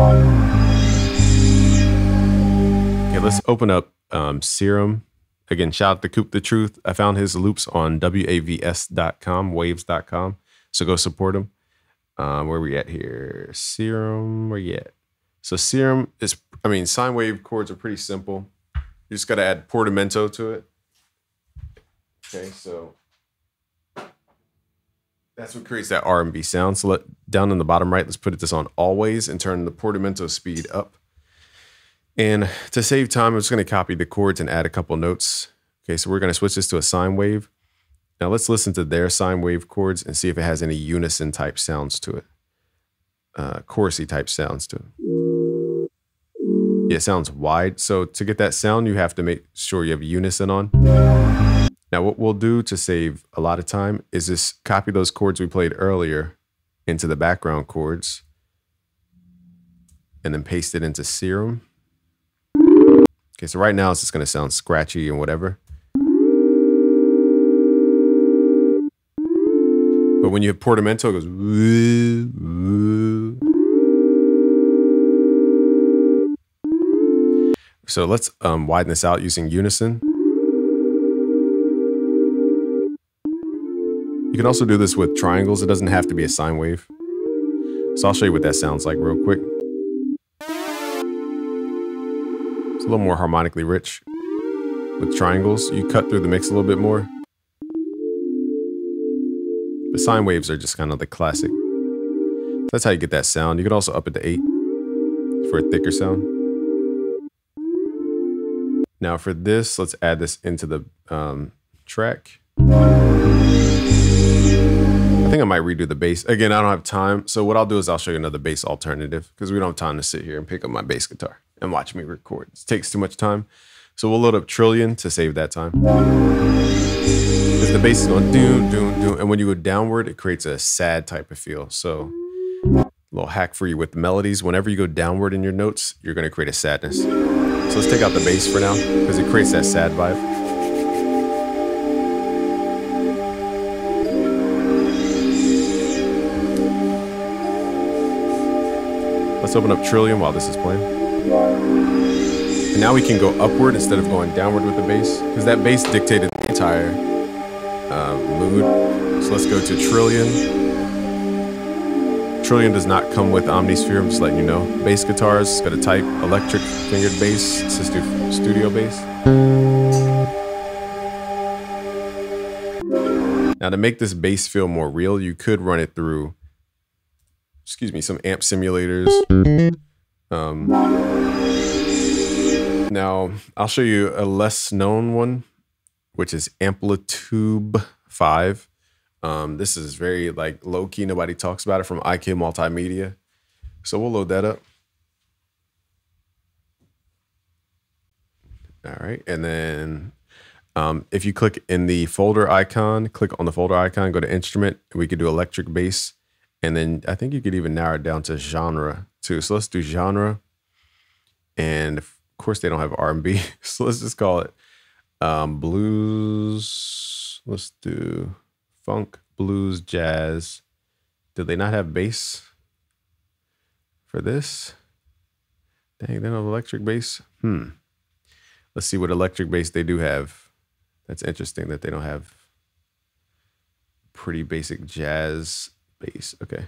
Okay, let's open up um, Serum. Again, shout out to Coop the Truth. I found his loops on W A V S dot com, waves dot com. So go support him. Um, where we at here? Serum, where you at? So Serum is, I mean, sine wave chords are pretty simple. You just got to add portamento to it. Okay, so that's what creates that R and B sound. So let, down in the bottom right, let's put this on always and turn the portamento speed up. And to save time, I'm just going to copy the chords and add a couple notes. Okay, so we're going to switch this to a sine wave. Now let's listen to their sine wave chords and see if it has any unison type sounds to it. Uh, chorusy type sounds to it. Yeah, it sounds wide. So to get that sound, you have to make sure you have unison on. Now what we'll do to save a lot of time is just copy those chords we played earlier into the background chords and then paste it into Serum. Okay, so right now it's just going to sound scratchy and whatever. But when you have portamento, it goes. Woo, woo. So let's um, widen this out using Unison. You can also do this with triangles. It doesn't have to be a sine wave. So I'll show you what that sounds like real quick. It's a little more harmonically rich. With triangles, you cut through the mix a little bit more. But sine waves are just kind of the classic. So that's how you get that sound. You can also up it to eight for a thicker sound. Now for this, let's add this into the um, track. I think I might redo the bass. Again, I don't have time. So what I'll do is I'll show you another bass alternative because we don't have time to sit here and pick up my bass guitar and watch me record. It takes too much time. So we'll load up Trillion to save that time. Because the bass is going do, do, do. And when you go downward, it creates a sad type of feel. So a little hack for you with the melodies. Whenever you go downward in your notes, you're going to create a sadness. So let's take out the bass for now because it creates that sad vibe. Let's open up Trillion while this is playing. And now we can go upward instead of going downward with the bass, because that bass dictated the entire uh, mood. So let's go to Trillion. Trillion does not come with Omnisphere, I'm just letting you know. Bass guitars, got to type electric fingered bass, it's a stu studio bass. Now to make this bass feel more real, you could run it through excuse me, some amp simulators. Um, now, I'll show you a less known one, which is Amplitube five. Um, this is very like low key. Nobody talks about it, from I K Multimedia. So we'll load that up. All right. And then um, if you click in the folder icon, click on the folder icon, go to instrument, we could do electric bass. And then I think you could even narrow it down to genre too. So let's do genre. And of course they don't have R and B. So let's just call it um, blues. Let's do funk, blues, jazz. Did they not have bass for this? Dang, they don't have electric bass. Hmm. Let's see what electric bass they do have. That's interesting that they don't have pretty basic jazz bass. Okay.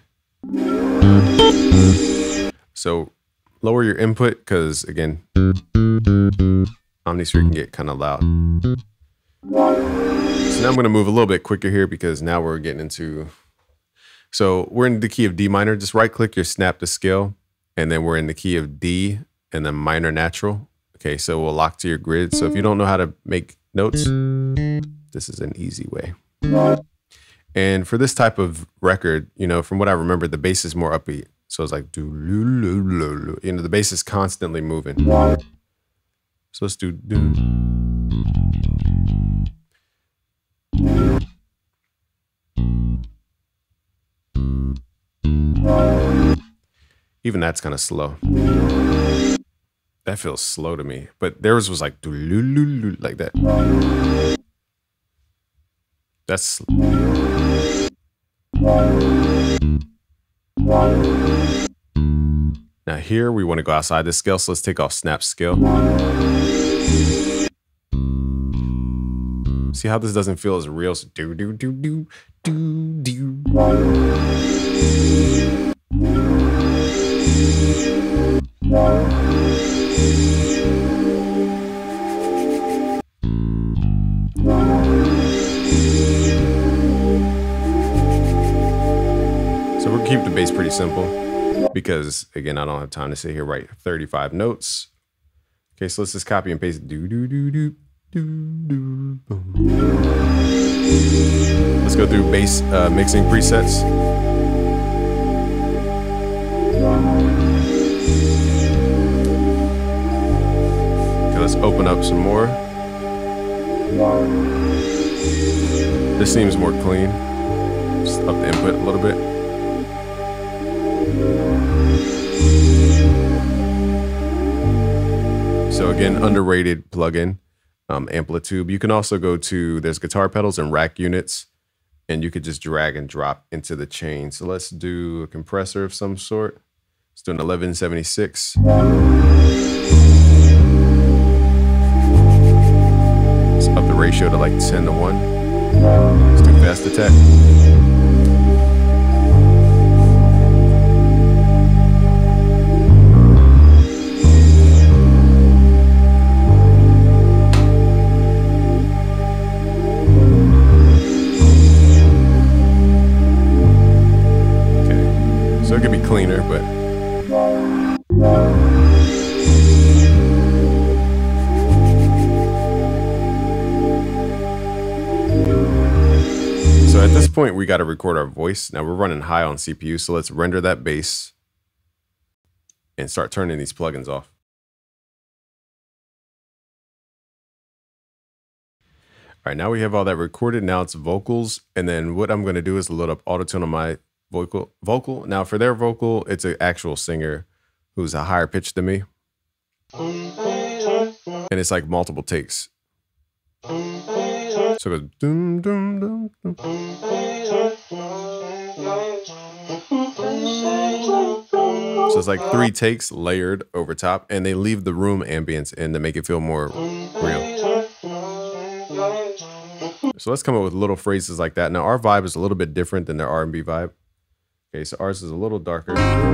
So lower your input because again, Omnisphere can get kind of loud. So now I'm going to move a little bit quicker here because now we're getting into, so we're in the key of D minor. Just right click your snap to scale, and then we're in the key of D and then minor natural. Okay, so we'll lock to your grid. So if you don't know how to make notes, this is an easy way. And for this type of record, you know, from what I remember, the bass is more upbeat. So it's like, you know, the bass is constantly moving. So let's do. Even that's kind of slow. That feels slow to me. But theirs was like, like that. That's now here we want to go outside this scale, so let's take off snap scale. See how this doesn't feel as real? So do do do do do do. So we'll keep the bass pretty simple because, again, I don't have time to sit here write thirty-five notes. Okay, so let's just copy and paste. Do do do do do do. Boom. Let's go through bass uh, mixing presets. Okay, let's open up some more. This seems more clean. Just up the input a little bit. So again, underrated plugin, um, Amplitube. You can also go to, there's guitar pedals and rack units, and you could just drag and drop into the chain. So let's do a compressor of some sort. Let's do an eleven seventy-six. ratio to like ten to one. Let's do fast attack. Okay, so it could be cleaner, but so at this point, we got to record our voice. Now we're running high on C P U, so let's render that bass and start turning these plugins off. All right, now we have all that recorded. Now it's vocals, and then what I'm going to do is load up Auto-Tune on my vocal. Vocal. Now for their vocal, it's an actual singer who's a higher pitch than me, and it's like multiple takes. So it goes doom, doom, doom, doom. So it's like three takes layered over top, and they leave the room ambience in to make it feel more real. So let's come up with little phrases like that. Now our vibe is a little bit different than their R and B vibe. Okay, so ours is a little darker.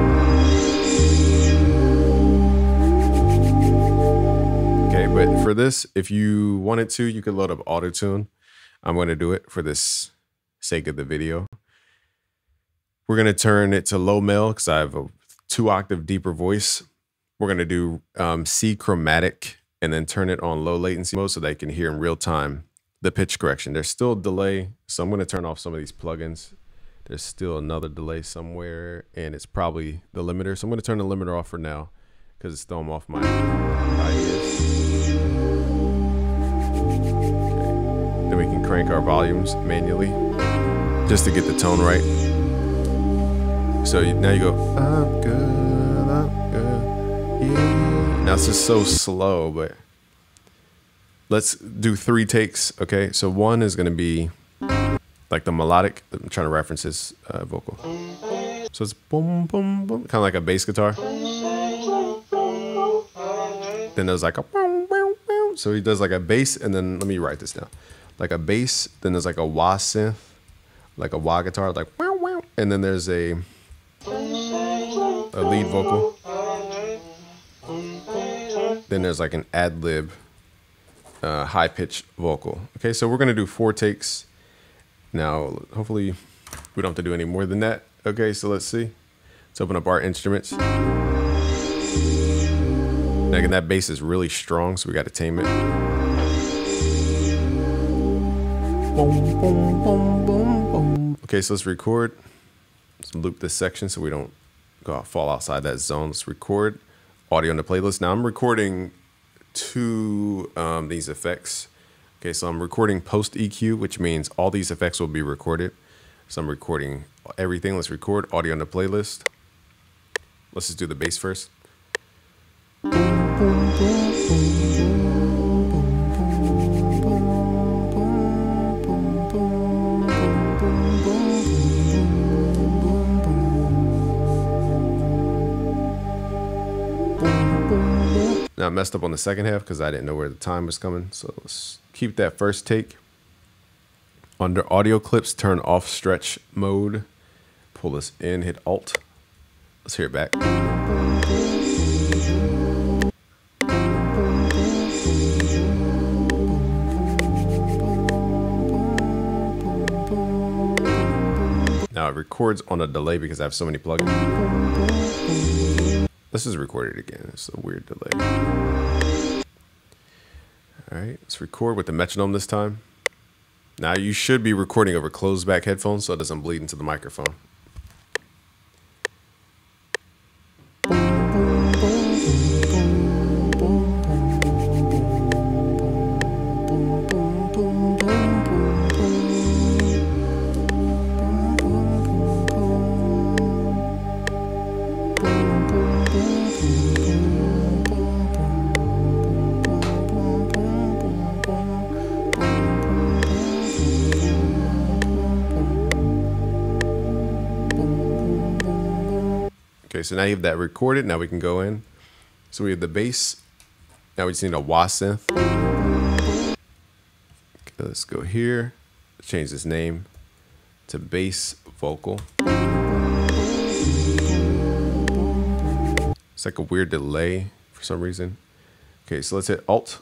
Okay, but for this, if you wanted to, you could load up Auto-Tune. I'm going to do it for this sake of the video. We're going to turn it to low mel because I have a two octave deeper voice. We're going to do um, C chromatic and then turn it on low latency mode so they can hear in real time the pitch correction. There's still a delay, so I'm going to turn off some of these plugins. There's still another delay somewhere, and it's probably the limiter. So I'm going to turn the limiter off for now because it's throwing off my ideas. Then we can crank our volumes manually just to get the tone right. So you, now you go, I'm good, I'm good, yeah. Now it's just so slow, but let's do three takes, okay? So one is gonna be like the melodic. I'm trying to reference his uh, vocal. So it's boom, boom, boom, kind of like a bass guitar. Then there's like a boom, boom, boom. So he does like a bass, and then let me write this down. Like a bass, then there's like a wah synth, like a wah guitar, like wow, wow. And then there's a, a lead vocal. Then there's like an ad lib, uh, high pitch vocal. Okay, so we're gonna do four takes. Now, hopefully we don't have to do any more than that. Okay, so let's see. Let's open up our instruments. Now again, that bass is really strong, so we gotta tame it. Boom, boom, boom, boom, boom. Okay, so let's record. Let's loop this section so we don't go fall outside that zone. Let's record audio in the playlist. Now I'm recording two um, these effects. Okay, so I'm recording post E Q, which means all these effects will be recorded. So I'm recording everything. Let's record audio in the playlist. Let's just do the bass first. Boom, boom, boom, boom. Now I messed up on the second half because I didn't know where the time was coming. So let's keep that first take. Under audio clips, turn off stretch mode. Pull this in, hit Alt. Let's hear it back. Now it records on a delay because I have so many plugins. Let's just record it again. It's a weird delay. All right, let's record with the metronome this time. Now you should be recording over closed back headphones so it doesn't bleed into the microphone. Okay, so now you have that recorded. Now we can go in. So we have the bass. Now we just need a wah synth. Okay, let's go here. Change this name to bass vocal. It's like a weird delay for some reason. Okay, so let's hit Alt.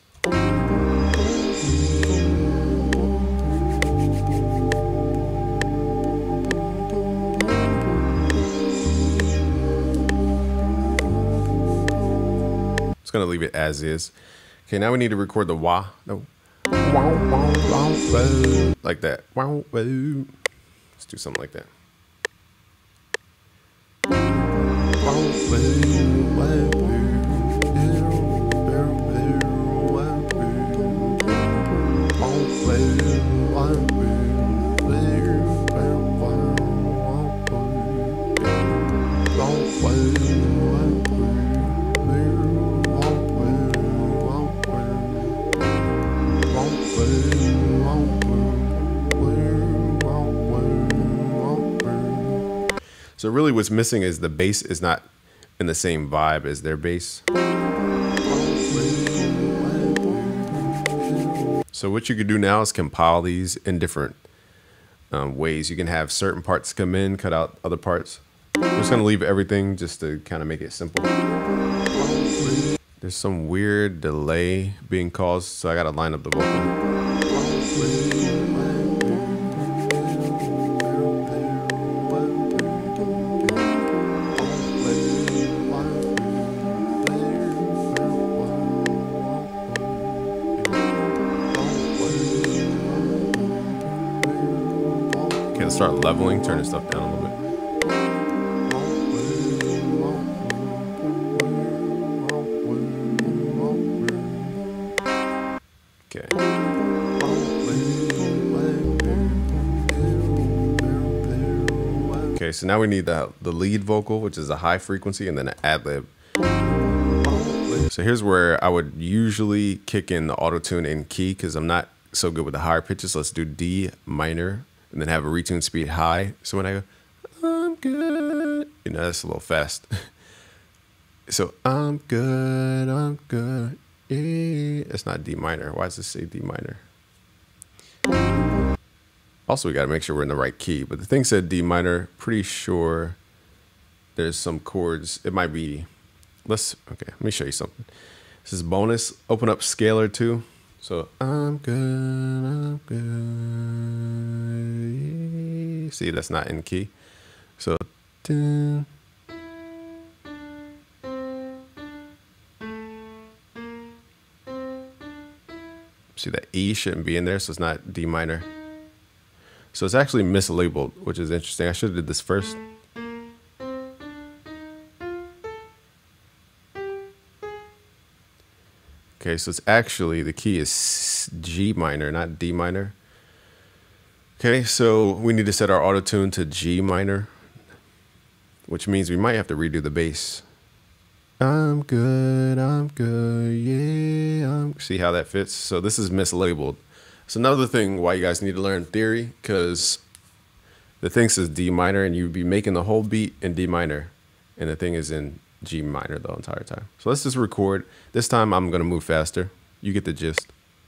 Just gonna leave it as is. Okay, now we need to record the wah. No. Like that. Let's do something like that. So really what's missing is the bass is not in the same vibe as their bass. So what you could do now is compile these in different um, ways. You can have certain parts come in, cut out other parts. I'm just gonna leave everything just to kind of make it simple. There's some weird delay being caused, so I gotta line up the vocal. Okay, let's start leveling, turn this stuff down a little bit. Okay. Okay, so now we need the, the lead vocal, which is a high frequency, and then an ad-lib. So here's where I would usually kick in the auto-tune in key, because I'm not so good with the higher pitches. Let's do D minor, and then have a retune speed high. So when I go, I'm good, you know, that's a little fast. So I'm good, I'm good. Yeah. It's not D minor. Why does it say D minor? Also, we got to make sure we're in the right key. But the thing said D minor. Pretty sure there's some chords. It might be. Let's. Okay, let me show you something. This is bonus. Open up scalar too. So I'm good. I'm good. See, that's not in key. So. Dun. See, that E shouldn't be in there, so it's not D minor. So it's actually mislabeled, which is interesting. I should have did this first. Okay, so it's actually, the key is G minor, not D minor. Okay, so we need to set our auto tune to G minor, which means we might have to redo the bass. I'm good, I'm good, yeah. I'm... See how that fits? So this is mislabeled. So another thing why you guys need to learn theory, because the thing says D minor and you'd be making the whole beat in D minor, and the thing is in G minor the entire time. So let's just record. This time I'm gonna move faster. You get the gist.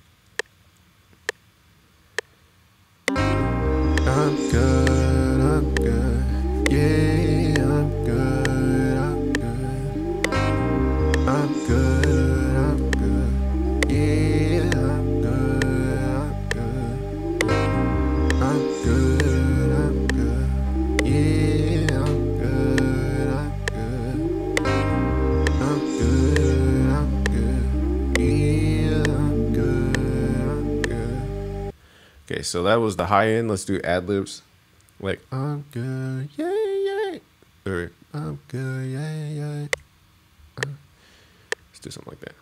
I'm good, I'm good, yeah, I'm good, I'm good. I'm good, I'm good, yeah, I'm good, I'm good. I'm good, I'm good, yeah, I'm good, I'm good. I'm good, I'm good, yeah, I'm good, I'm good. Okay, so that was the high end. Let's do ad-libs. Like, I'm good, yeah, yeah. Or, I'm good, yeah, yeah. Uh, let's do something like that.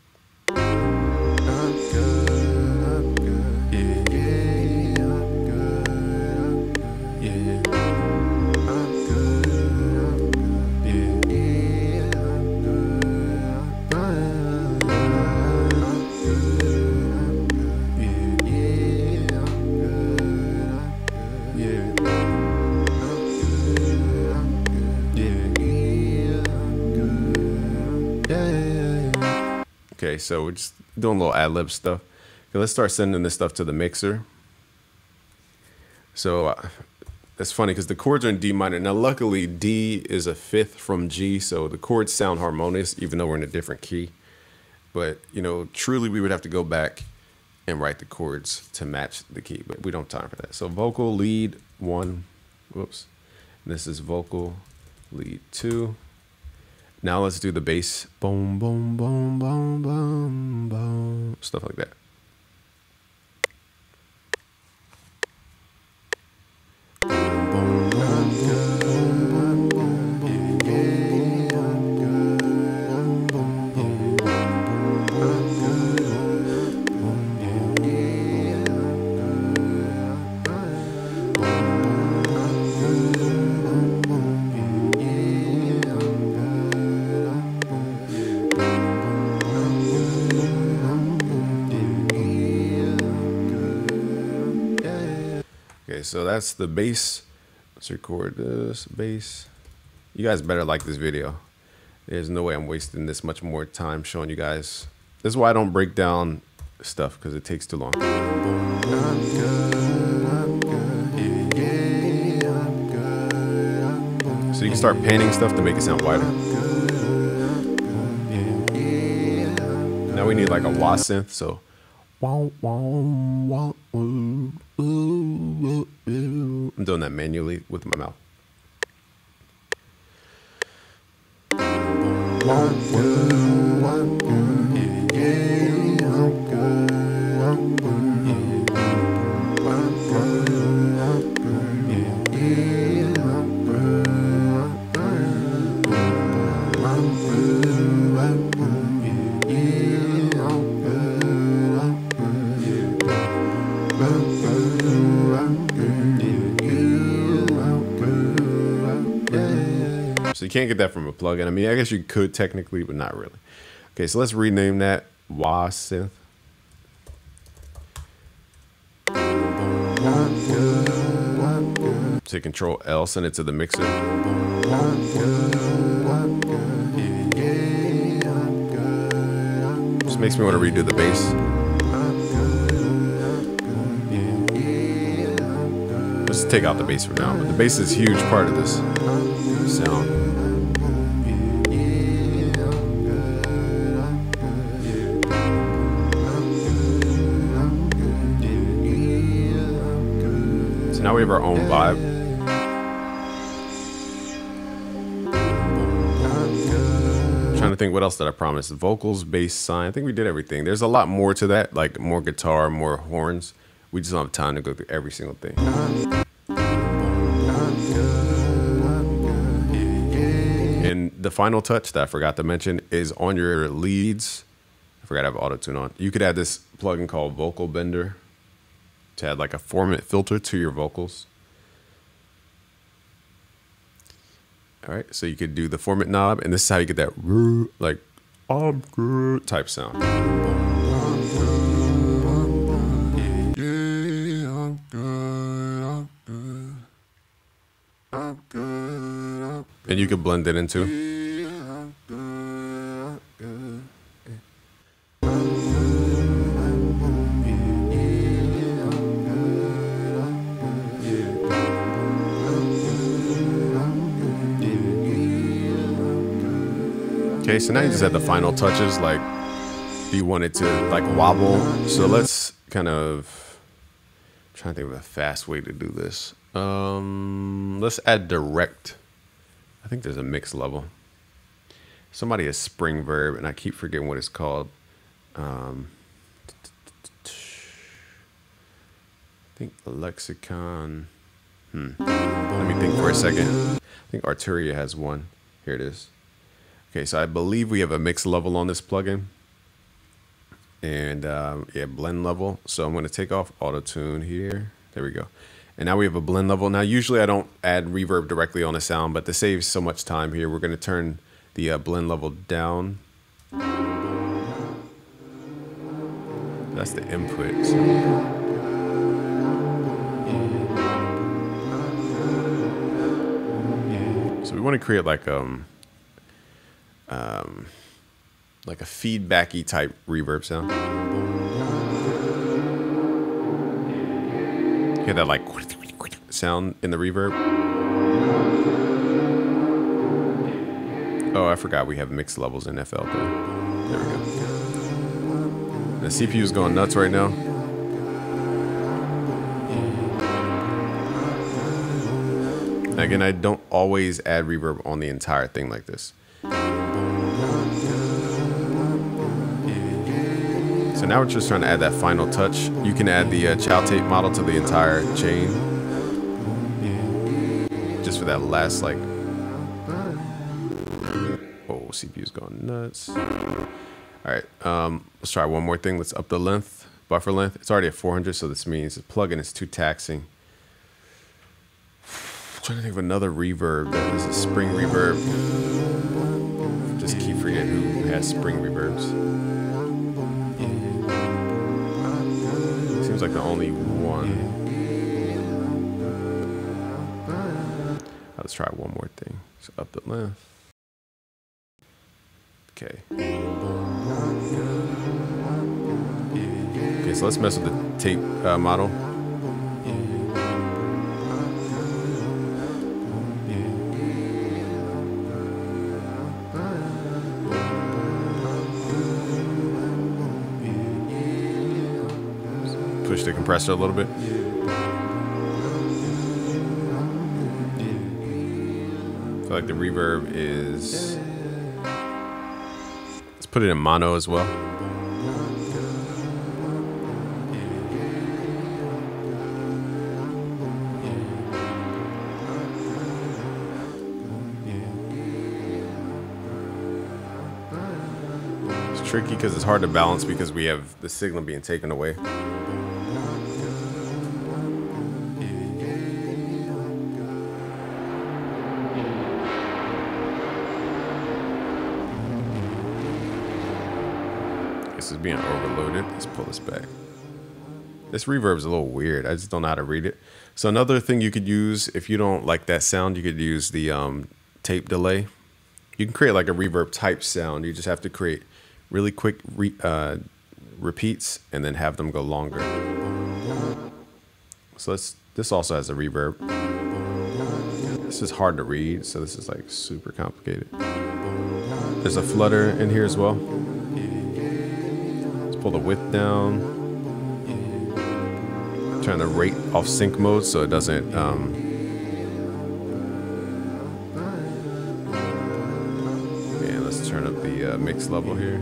I'm good, I'm good, yeah, yeah, I'm good, I'm good, yeah. I'm good, I'm good, yeah, yeah, I'm good, I'm good. I'm good, I'm good, yeah, yeah, I'm good, I'm good, yeah. I'm good, I'm good, yeah, yeah, I'm good, I'm good, yeah. Okay, so we're just doing a little ad-lib stuff. Okay, let's start sending this stuff to the mixer. So uh, that's funny because the chords are in D minor. Now, luckily, D is a fifth from G, so the chords sound harmonious, even though we're in a different key. But, you know, truly, we would have to go back and write the chords to match the key, but we don't have time for that. So vocal lead one, whoops. This is vocal lead two. Now let's do the bass. Boom, boom, boom, boom, boom, boom. Stuff like that. Okay, so that's the bass. Let's record this bass. You guys better like this video. There's no way I'm wasting this much more time showing you guys. This is why I don't break down stuff, because it takes too long. So you can start panning stuff to make it sound wider. Now we need like a wah synth, so I'm doing that manually with my mouth. So you can't get that from a plugin. I mean, I guess you could technically, but not really. Okay, so let's rename that wah synth. Take Control L, send it to the mixer. Just makes me want to redo the bass. Let's take out the bass for now, but the bass is a huge part of this sound. So now we have our own vibe. I'm trying to think what else did I promise. Vocals, bass, sign. I think we did everything. There's a lot more to that, like more guitar, more horns. We just don't have time to go through every single thing. And the final touch that I forgot to mention is on your leads. I forgot I have auto-tune on. You could add this plugin called Vocal Bender to add like a format filter to your vocals. All right, so you could do the format knob, and this is how you get that like type sound. And you can blend it into. Okay, so now you just have the final touches, like do you want it to like wobble? So let's kind of I'm trying to think of a fast way to do this. Um, let's add direct. I think there's a mix level. Somebody has Spring Verb, and I keep forgetting what it's called. Um, I think Lexicon. Hmm. Let me think for a second. I think Arturia has one. Here it is. Okay, so I believe we have a mix level on this plugin. And um, yeah, blend level. So I'm going to take off auto tune here. There we go. And now we have a blend level. Now, usually I don't add reverb directly on a sound, but to save so much time here, we're going to turn the uh, blend level down. That's the input. So. so we want to create like um, um, like a feedbacky type reverb sound. Hear that like sound in the reverb. Oh, I forgot we have mixed levels in F L. There we go. The C P U is going nuts right now. Again, I don't always add reverb on the entire thing like this. So now we're just trying to add that final touch. You can add the uh, chow tape model to the entire chain. Just for that last, like... Oh, C P U's going nuts. Alright, um, let's try one more thing. Let's up the length, buffer length. It's already at four hundred, so this means the plugin is too taxing. I'm trying to think of another reverb that is a spring reverb. Just keep forgetting who has spring reverbs. Seems like the only one. Let's try one more thing. So up the length. Okay. Okay, so let's mess with the tape uh, model. Push the compressor a little bit. I feel like the reverb is... Let's put it in mono as well. It's tricky because it's hard to balance because we have the signal being taken away. This is being overloaded. Let's pull this back. This reverb is a little weird. I just don't know how to read it. So another thing you could use, if you don't like that sound, you could use the um, tape delay. You can create like a reverb type sound. You just have to create really quick re uh, repeats and then have them go longer. So let's, this also has a reverb. This is hard to read, so this is like super complicated. There's a flutter in here as well. Pull the width down. Turn the rate off sync mode so it doesn't um, and let's turn up the uh, mix level here.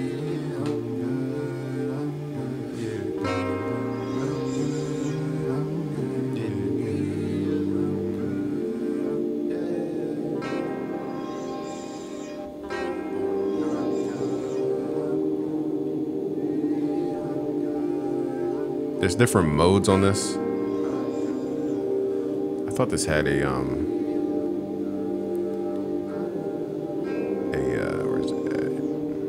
There's different modes on this. I thought this had a um a uh, where is it at?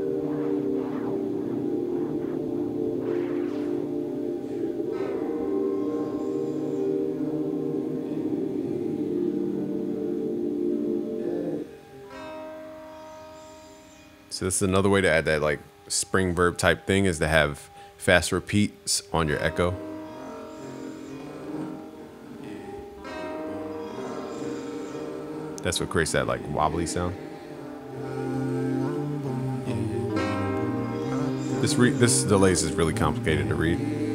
So this is another way to add that like spring verb type thing, is to have fast repeats on your echo. That's what creates that like wobbly sound. This re this delays is really complicated to read.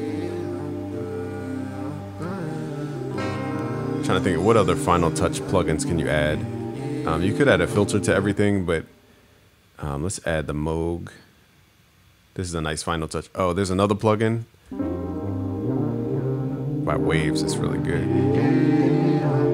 I'm trying to think of what other Final Touch plugins can you add. Um, you could add a filter to everything, but um, let's add the Moog. This is a nice Final Touch. Oh, there's another plugin by Waves. It's really good.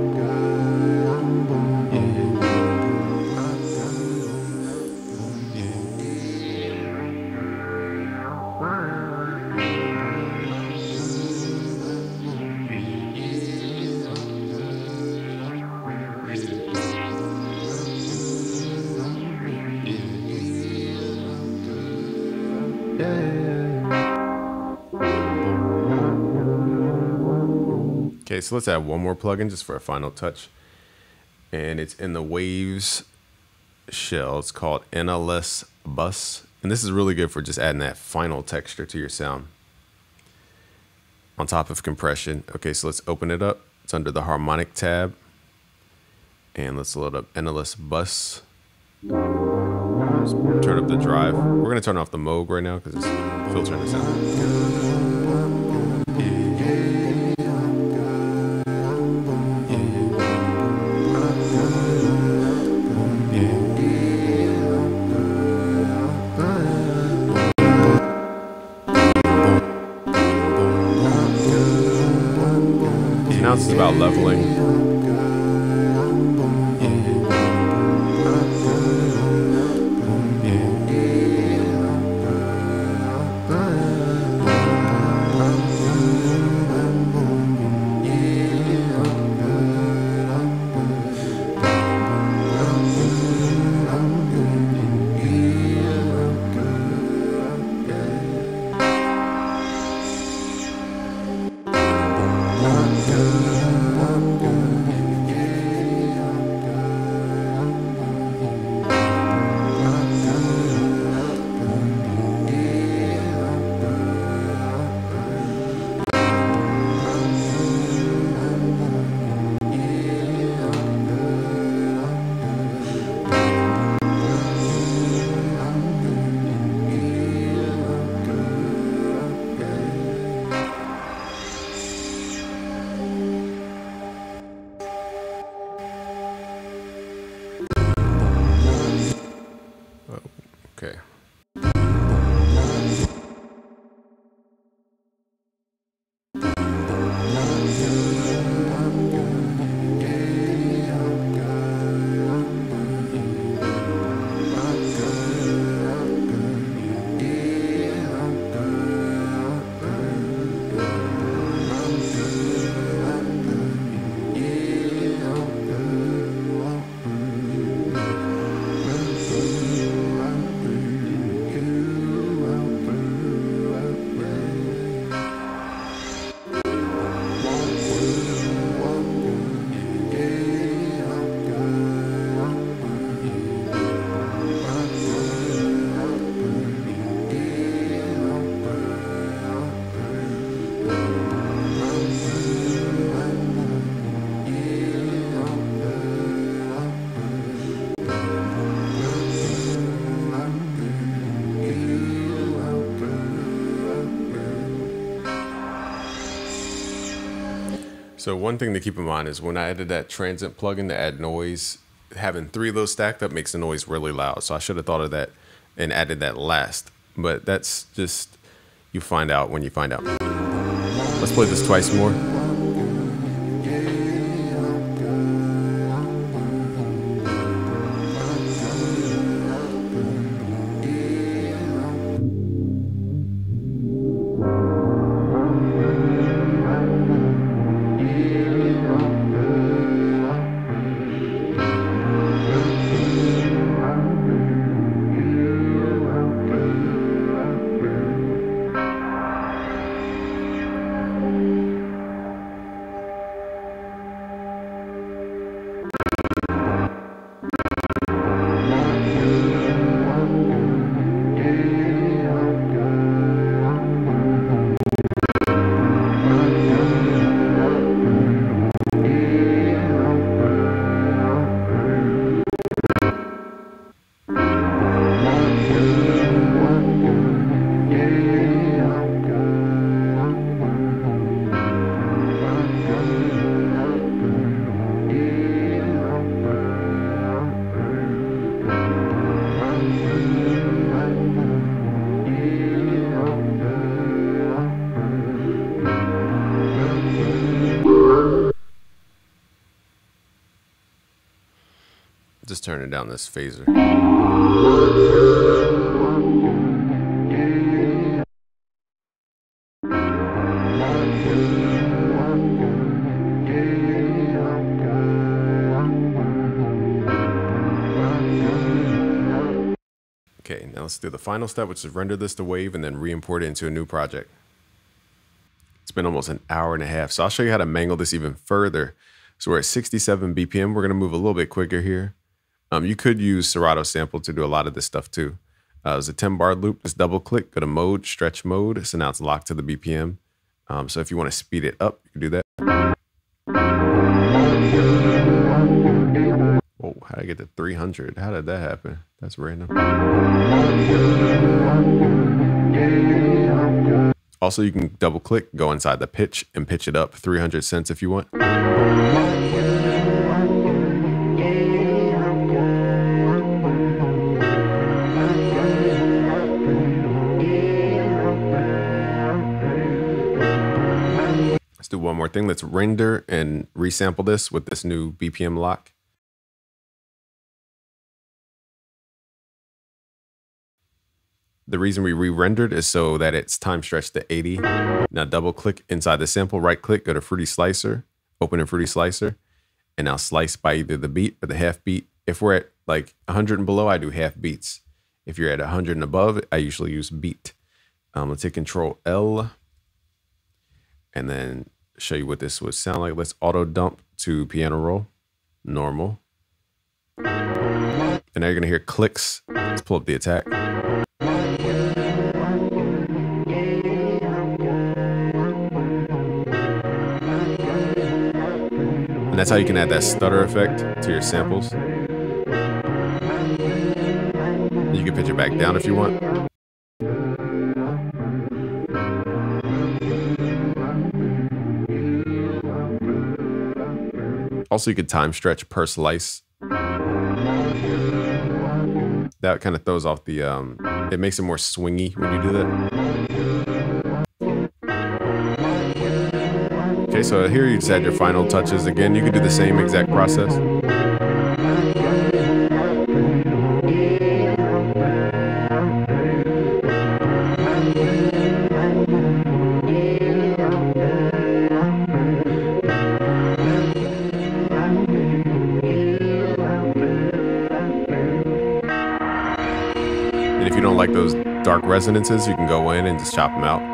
Okay, so let's add one more plugin just for a final touch. And it's in the Waves shell. It's called N L S Bus. And this is really good for just adding that final texture to your sound. on top of compression. Okay, so let's open it up. It's under the harmonic tab. And let's load up Endless Bus. Let's turn up the drive. We're gonna turn off the Moog right now because it's filtering the sound. Now it's about leveling. Okay. So one thing to keep in mind is when I added that Transient plugin to add noise, having three of those stacked up makes the noise really loud. So I should have thought of that and added that last. But that's just, you find out when you find out. Let's play this twice more. Just turning down this phaser. Okay, now let's do the final step, which is render this to wave and then re-import it into a new project. It's been almost an hour and a half, so I'll show you how to mangle this even further. So we're at sixty-seven B P M. We're gonna move a little bit quicker here. Um, you could use Serato sample to do a lot of this stuff too. Uh, there's a ten bar loop. Just double click, go to mode, stretch mode. So now it's locked to the B P M. Um, so if you want to speed it up, you can do that. Oh, how did I get to three hundred? How did that happen? That's random. Also, you can double click, go inside the pitch and pitch it up three hundred cents if you want. Let's do one more thing. Let's render and resample this with this new B P M lock. The reason we re-rendered is so that it's time stretched to eighty. Now double click inside the sample, right click, go to Fruity Slicer, open a Fruity Slicer, and now slice by either the beat or the half beat. If we're at like one hundred and below, I do half beats. If you're at one hundred and above, I usually use beat. Um, let's hit Control L and then show you what this would sound like. Let's auto dump to piano roll, normal. And now you're gonna hear clicks. Let's pull up the attack. And that's how you can add that stutter effect to your samples. You can pitch it back down if you want. Also, you could time stretch per slice. That kind of throws off the, um, it makes it more swingy when you do that. Okay, so here you just add your final touches. Again, you could do the same exact process. And if you don't like those dark resonances, you can go in and just chop them out.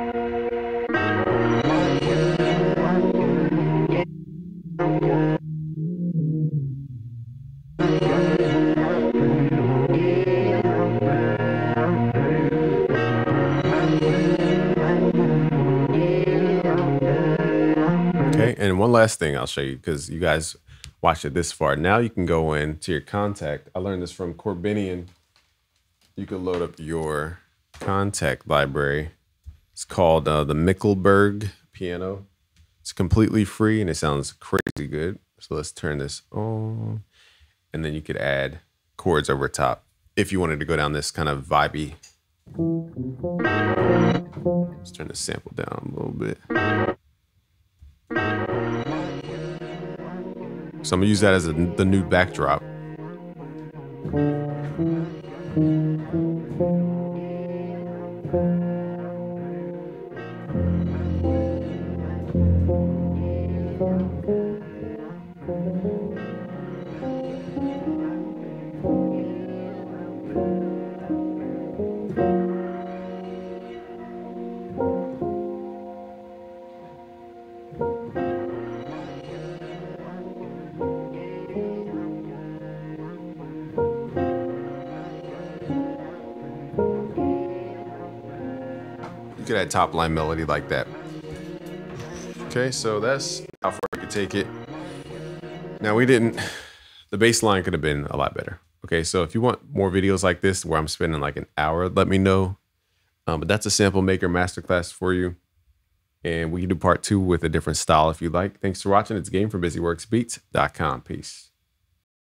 Okay, and one last thing I'll show you, because you guys watched it this far. Now you can go into your Kontakt. I learned this from Corbinian. You can load up your Kontakt library. It's called uh, the Michelberg piano. It's completely free and it sounds crazy good. So let's turn this on. And then you could add chords over top if you wanted to go down this kind of vibey. Let's turn the sample down a little bit. So I'm gonna use that as a, the new backdrop. You could add top line melody like that. Okay, so that's how far you could take it. Now we didn't, the bass line could have been a lot better. Okay, so if you want more videos like this where I'm spending like an hour, let me know. Um, but that's a sample maker masterclass for you. And we can do part two with a different style if you like. Thanks for watching. It's Game from Busy Works Beats dot com. Peace.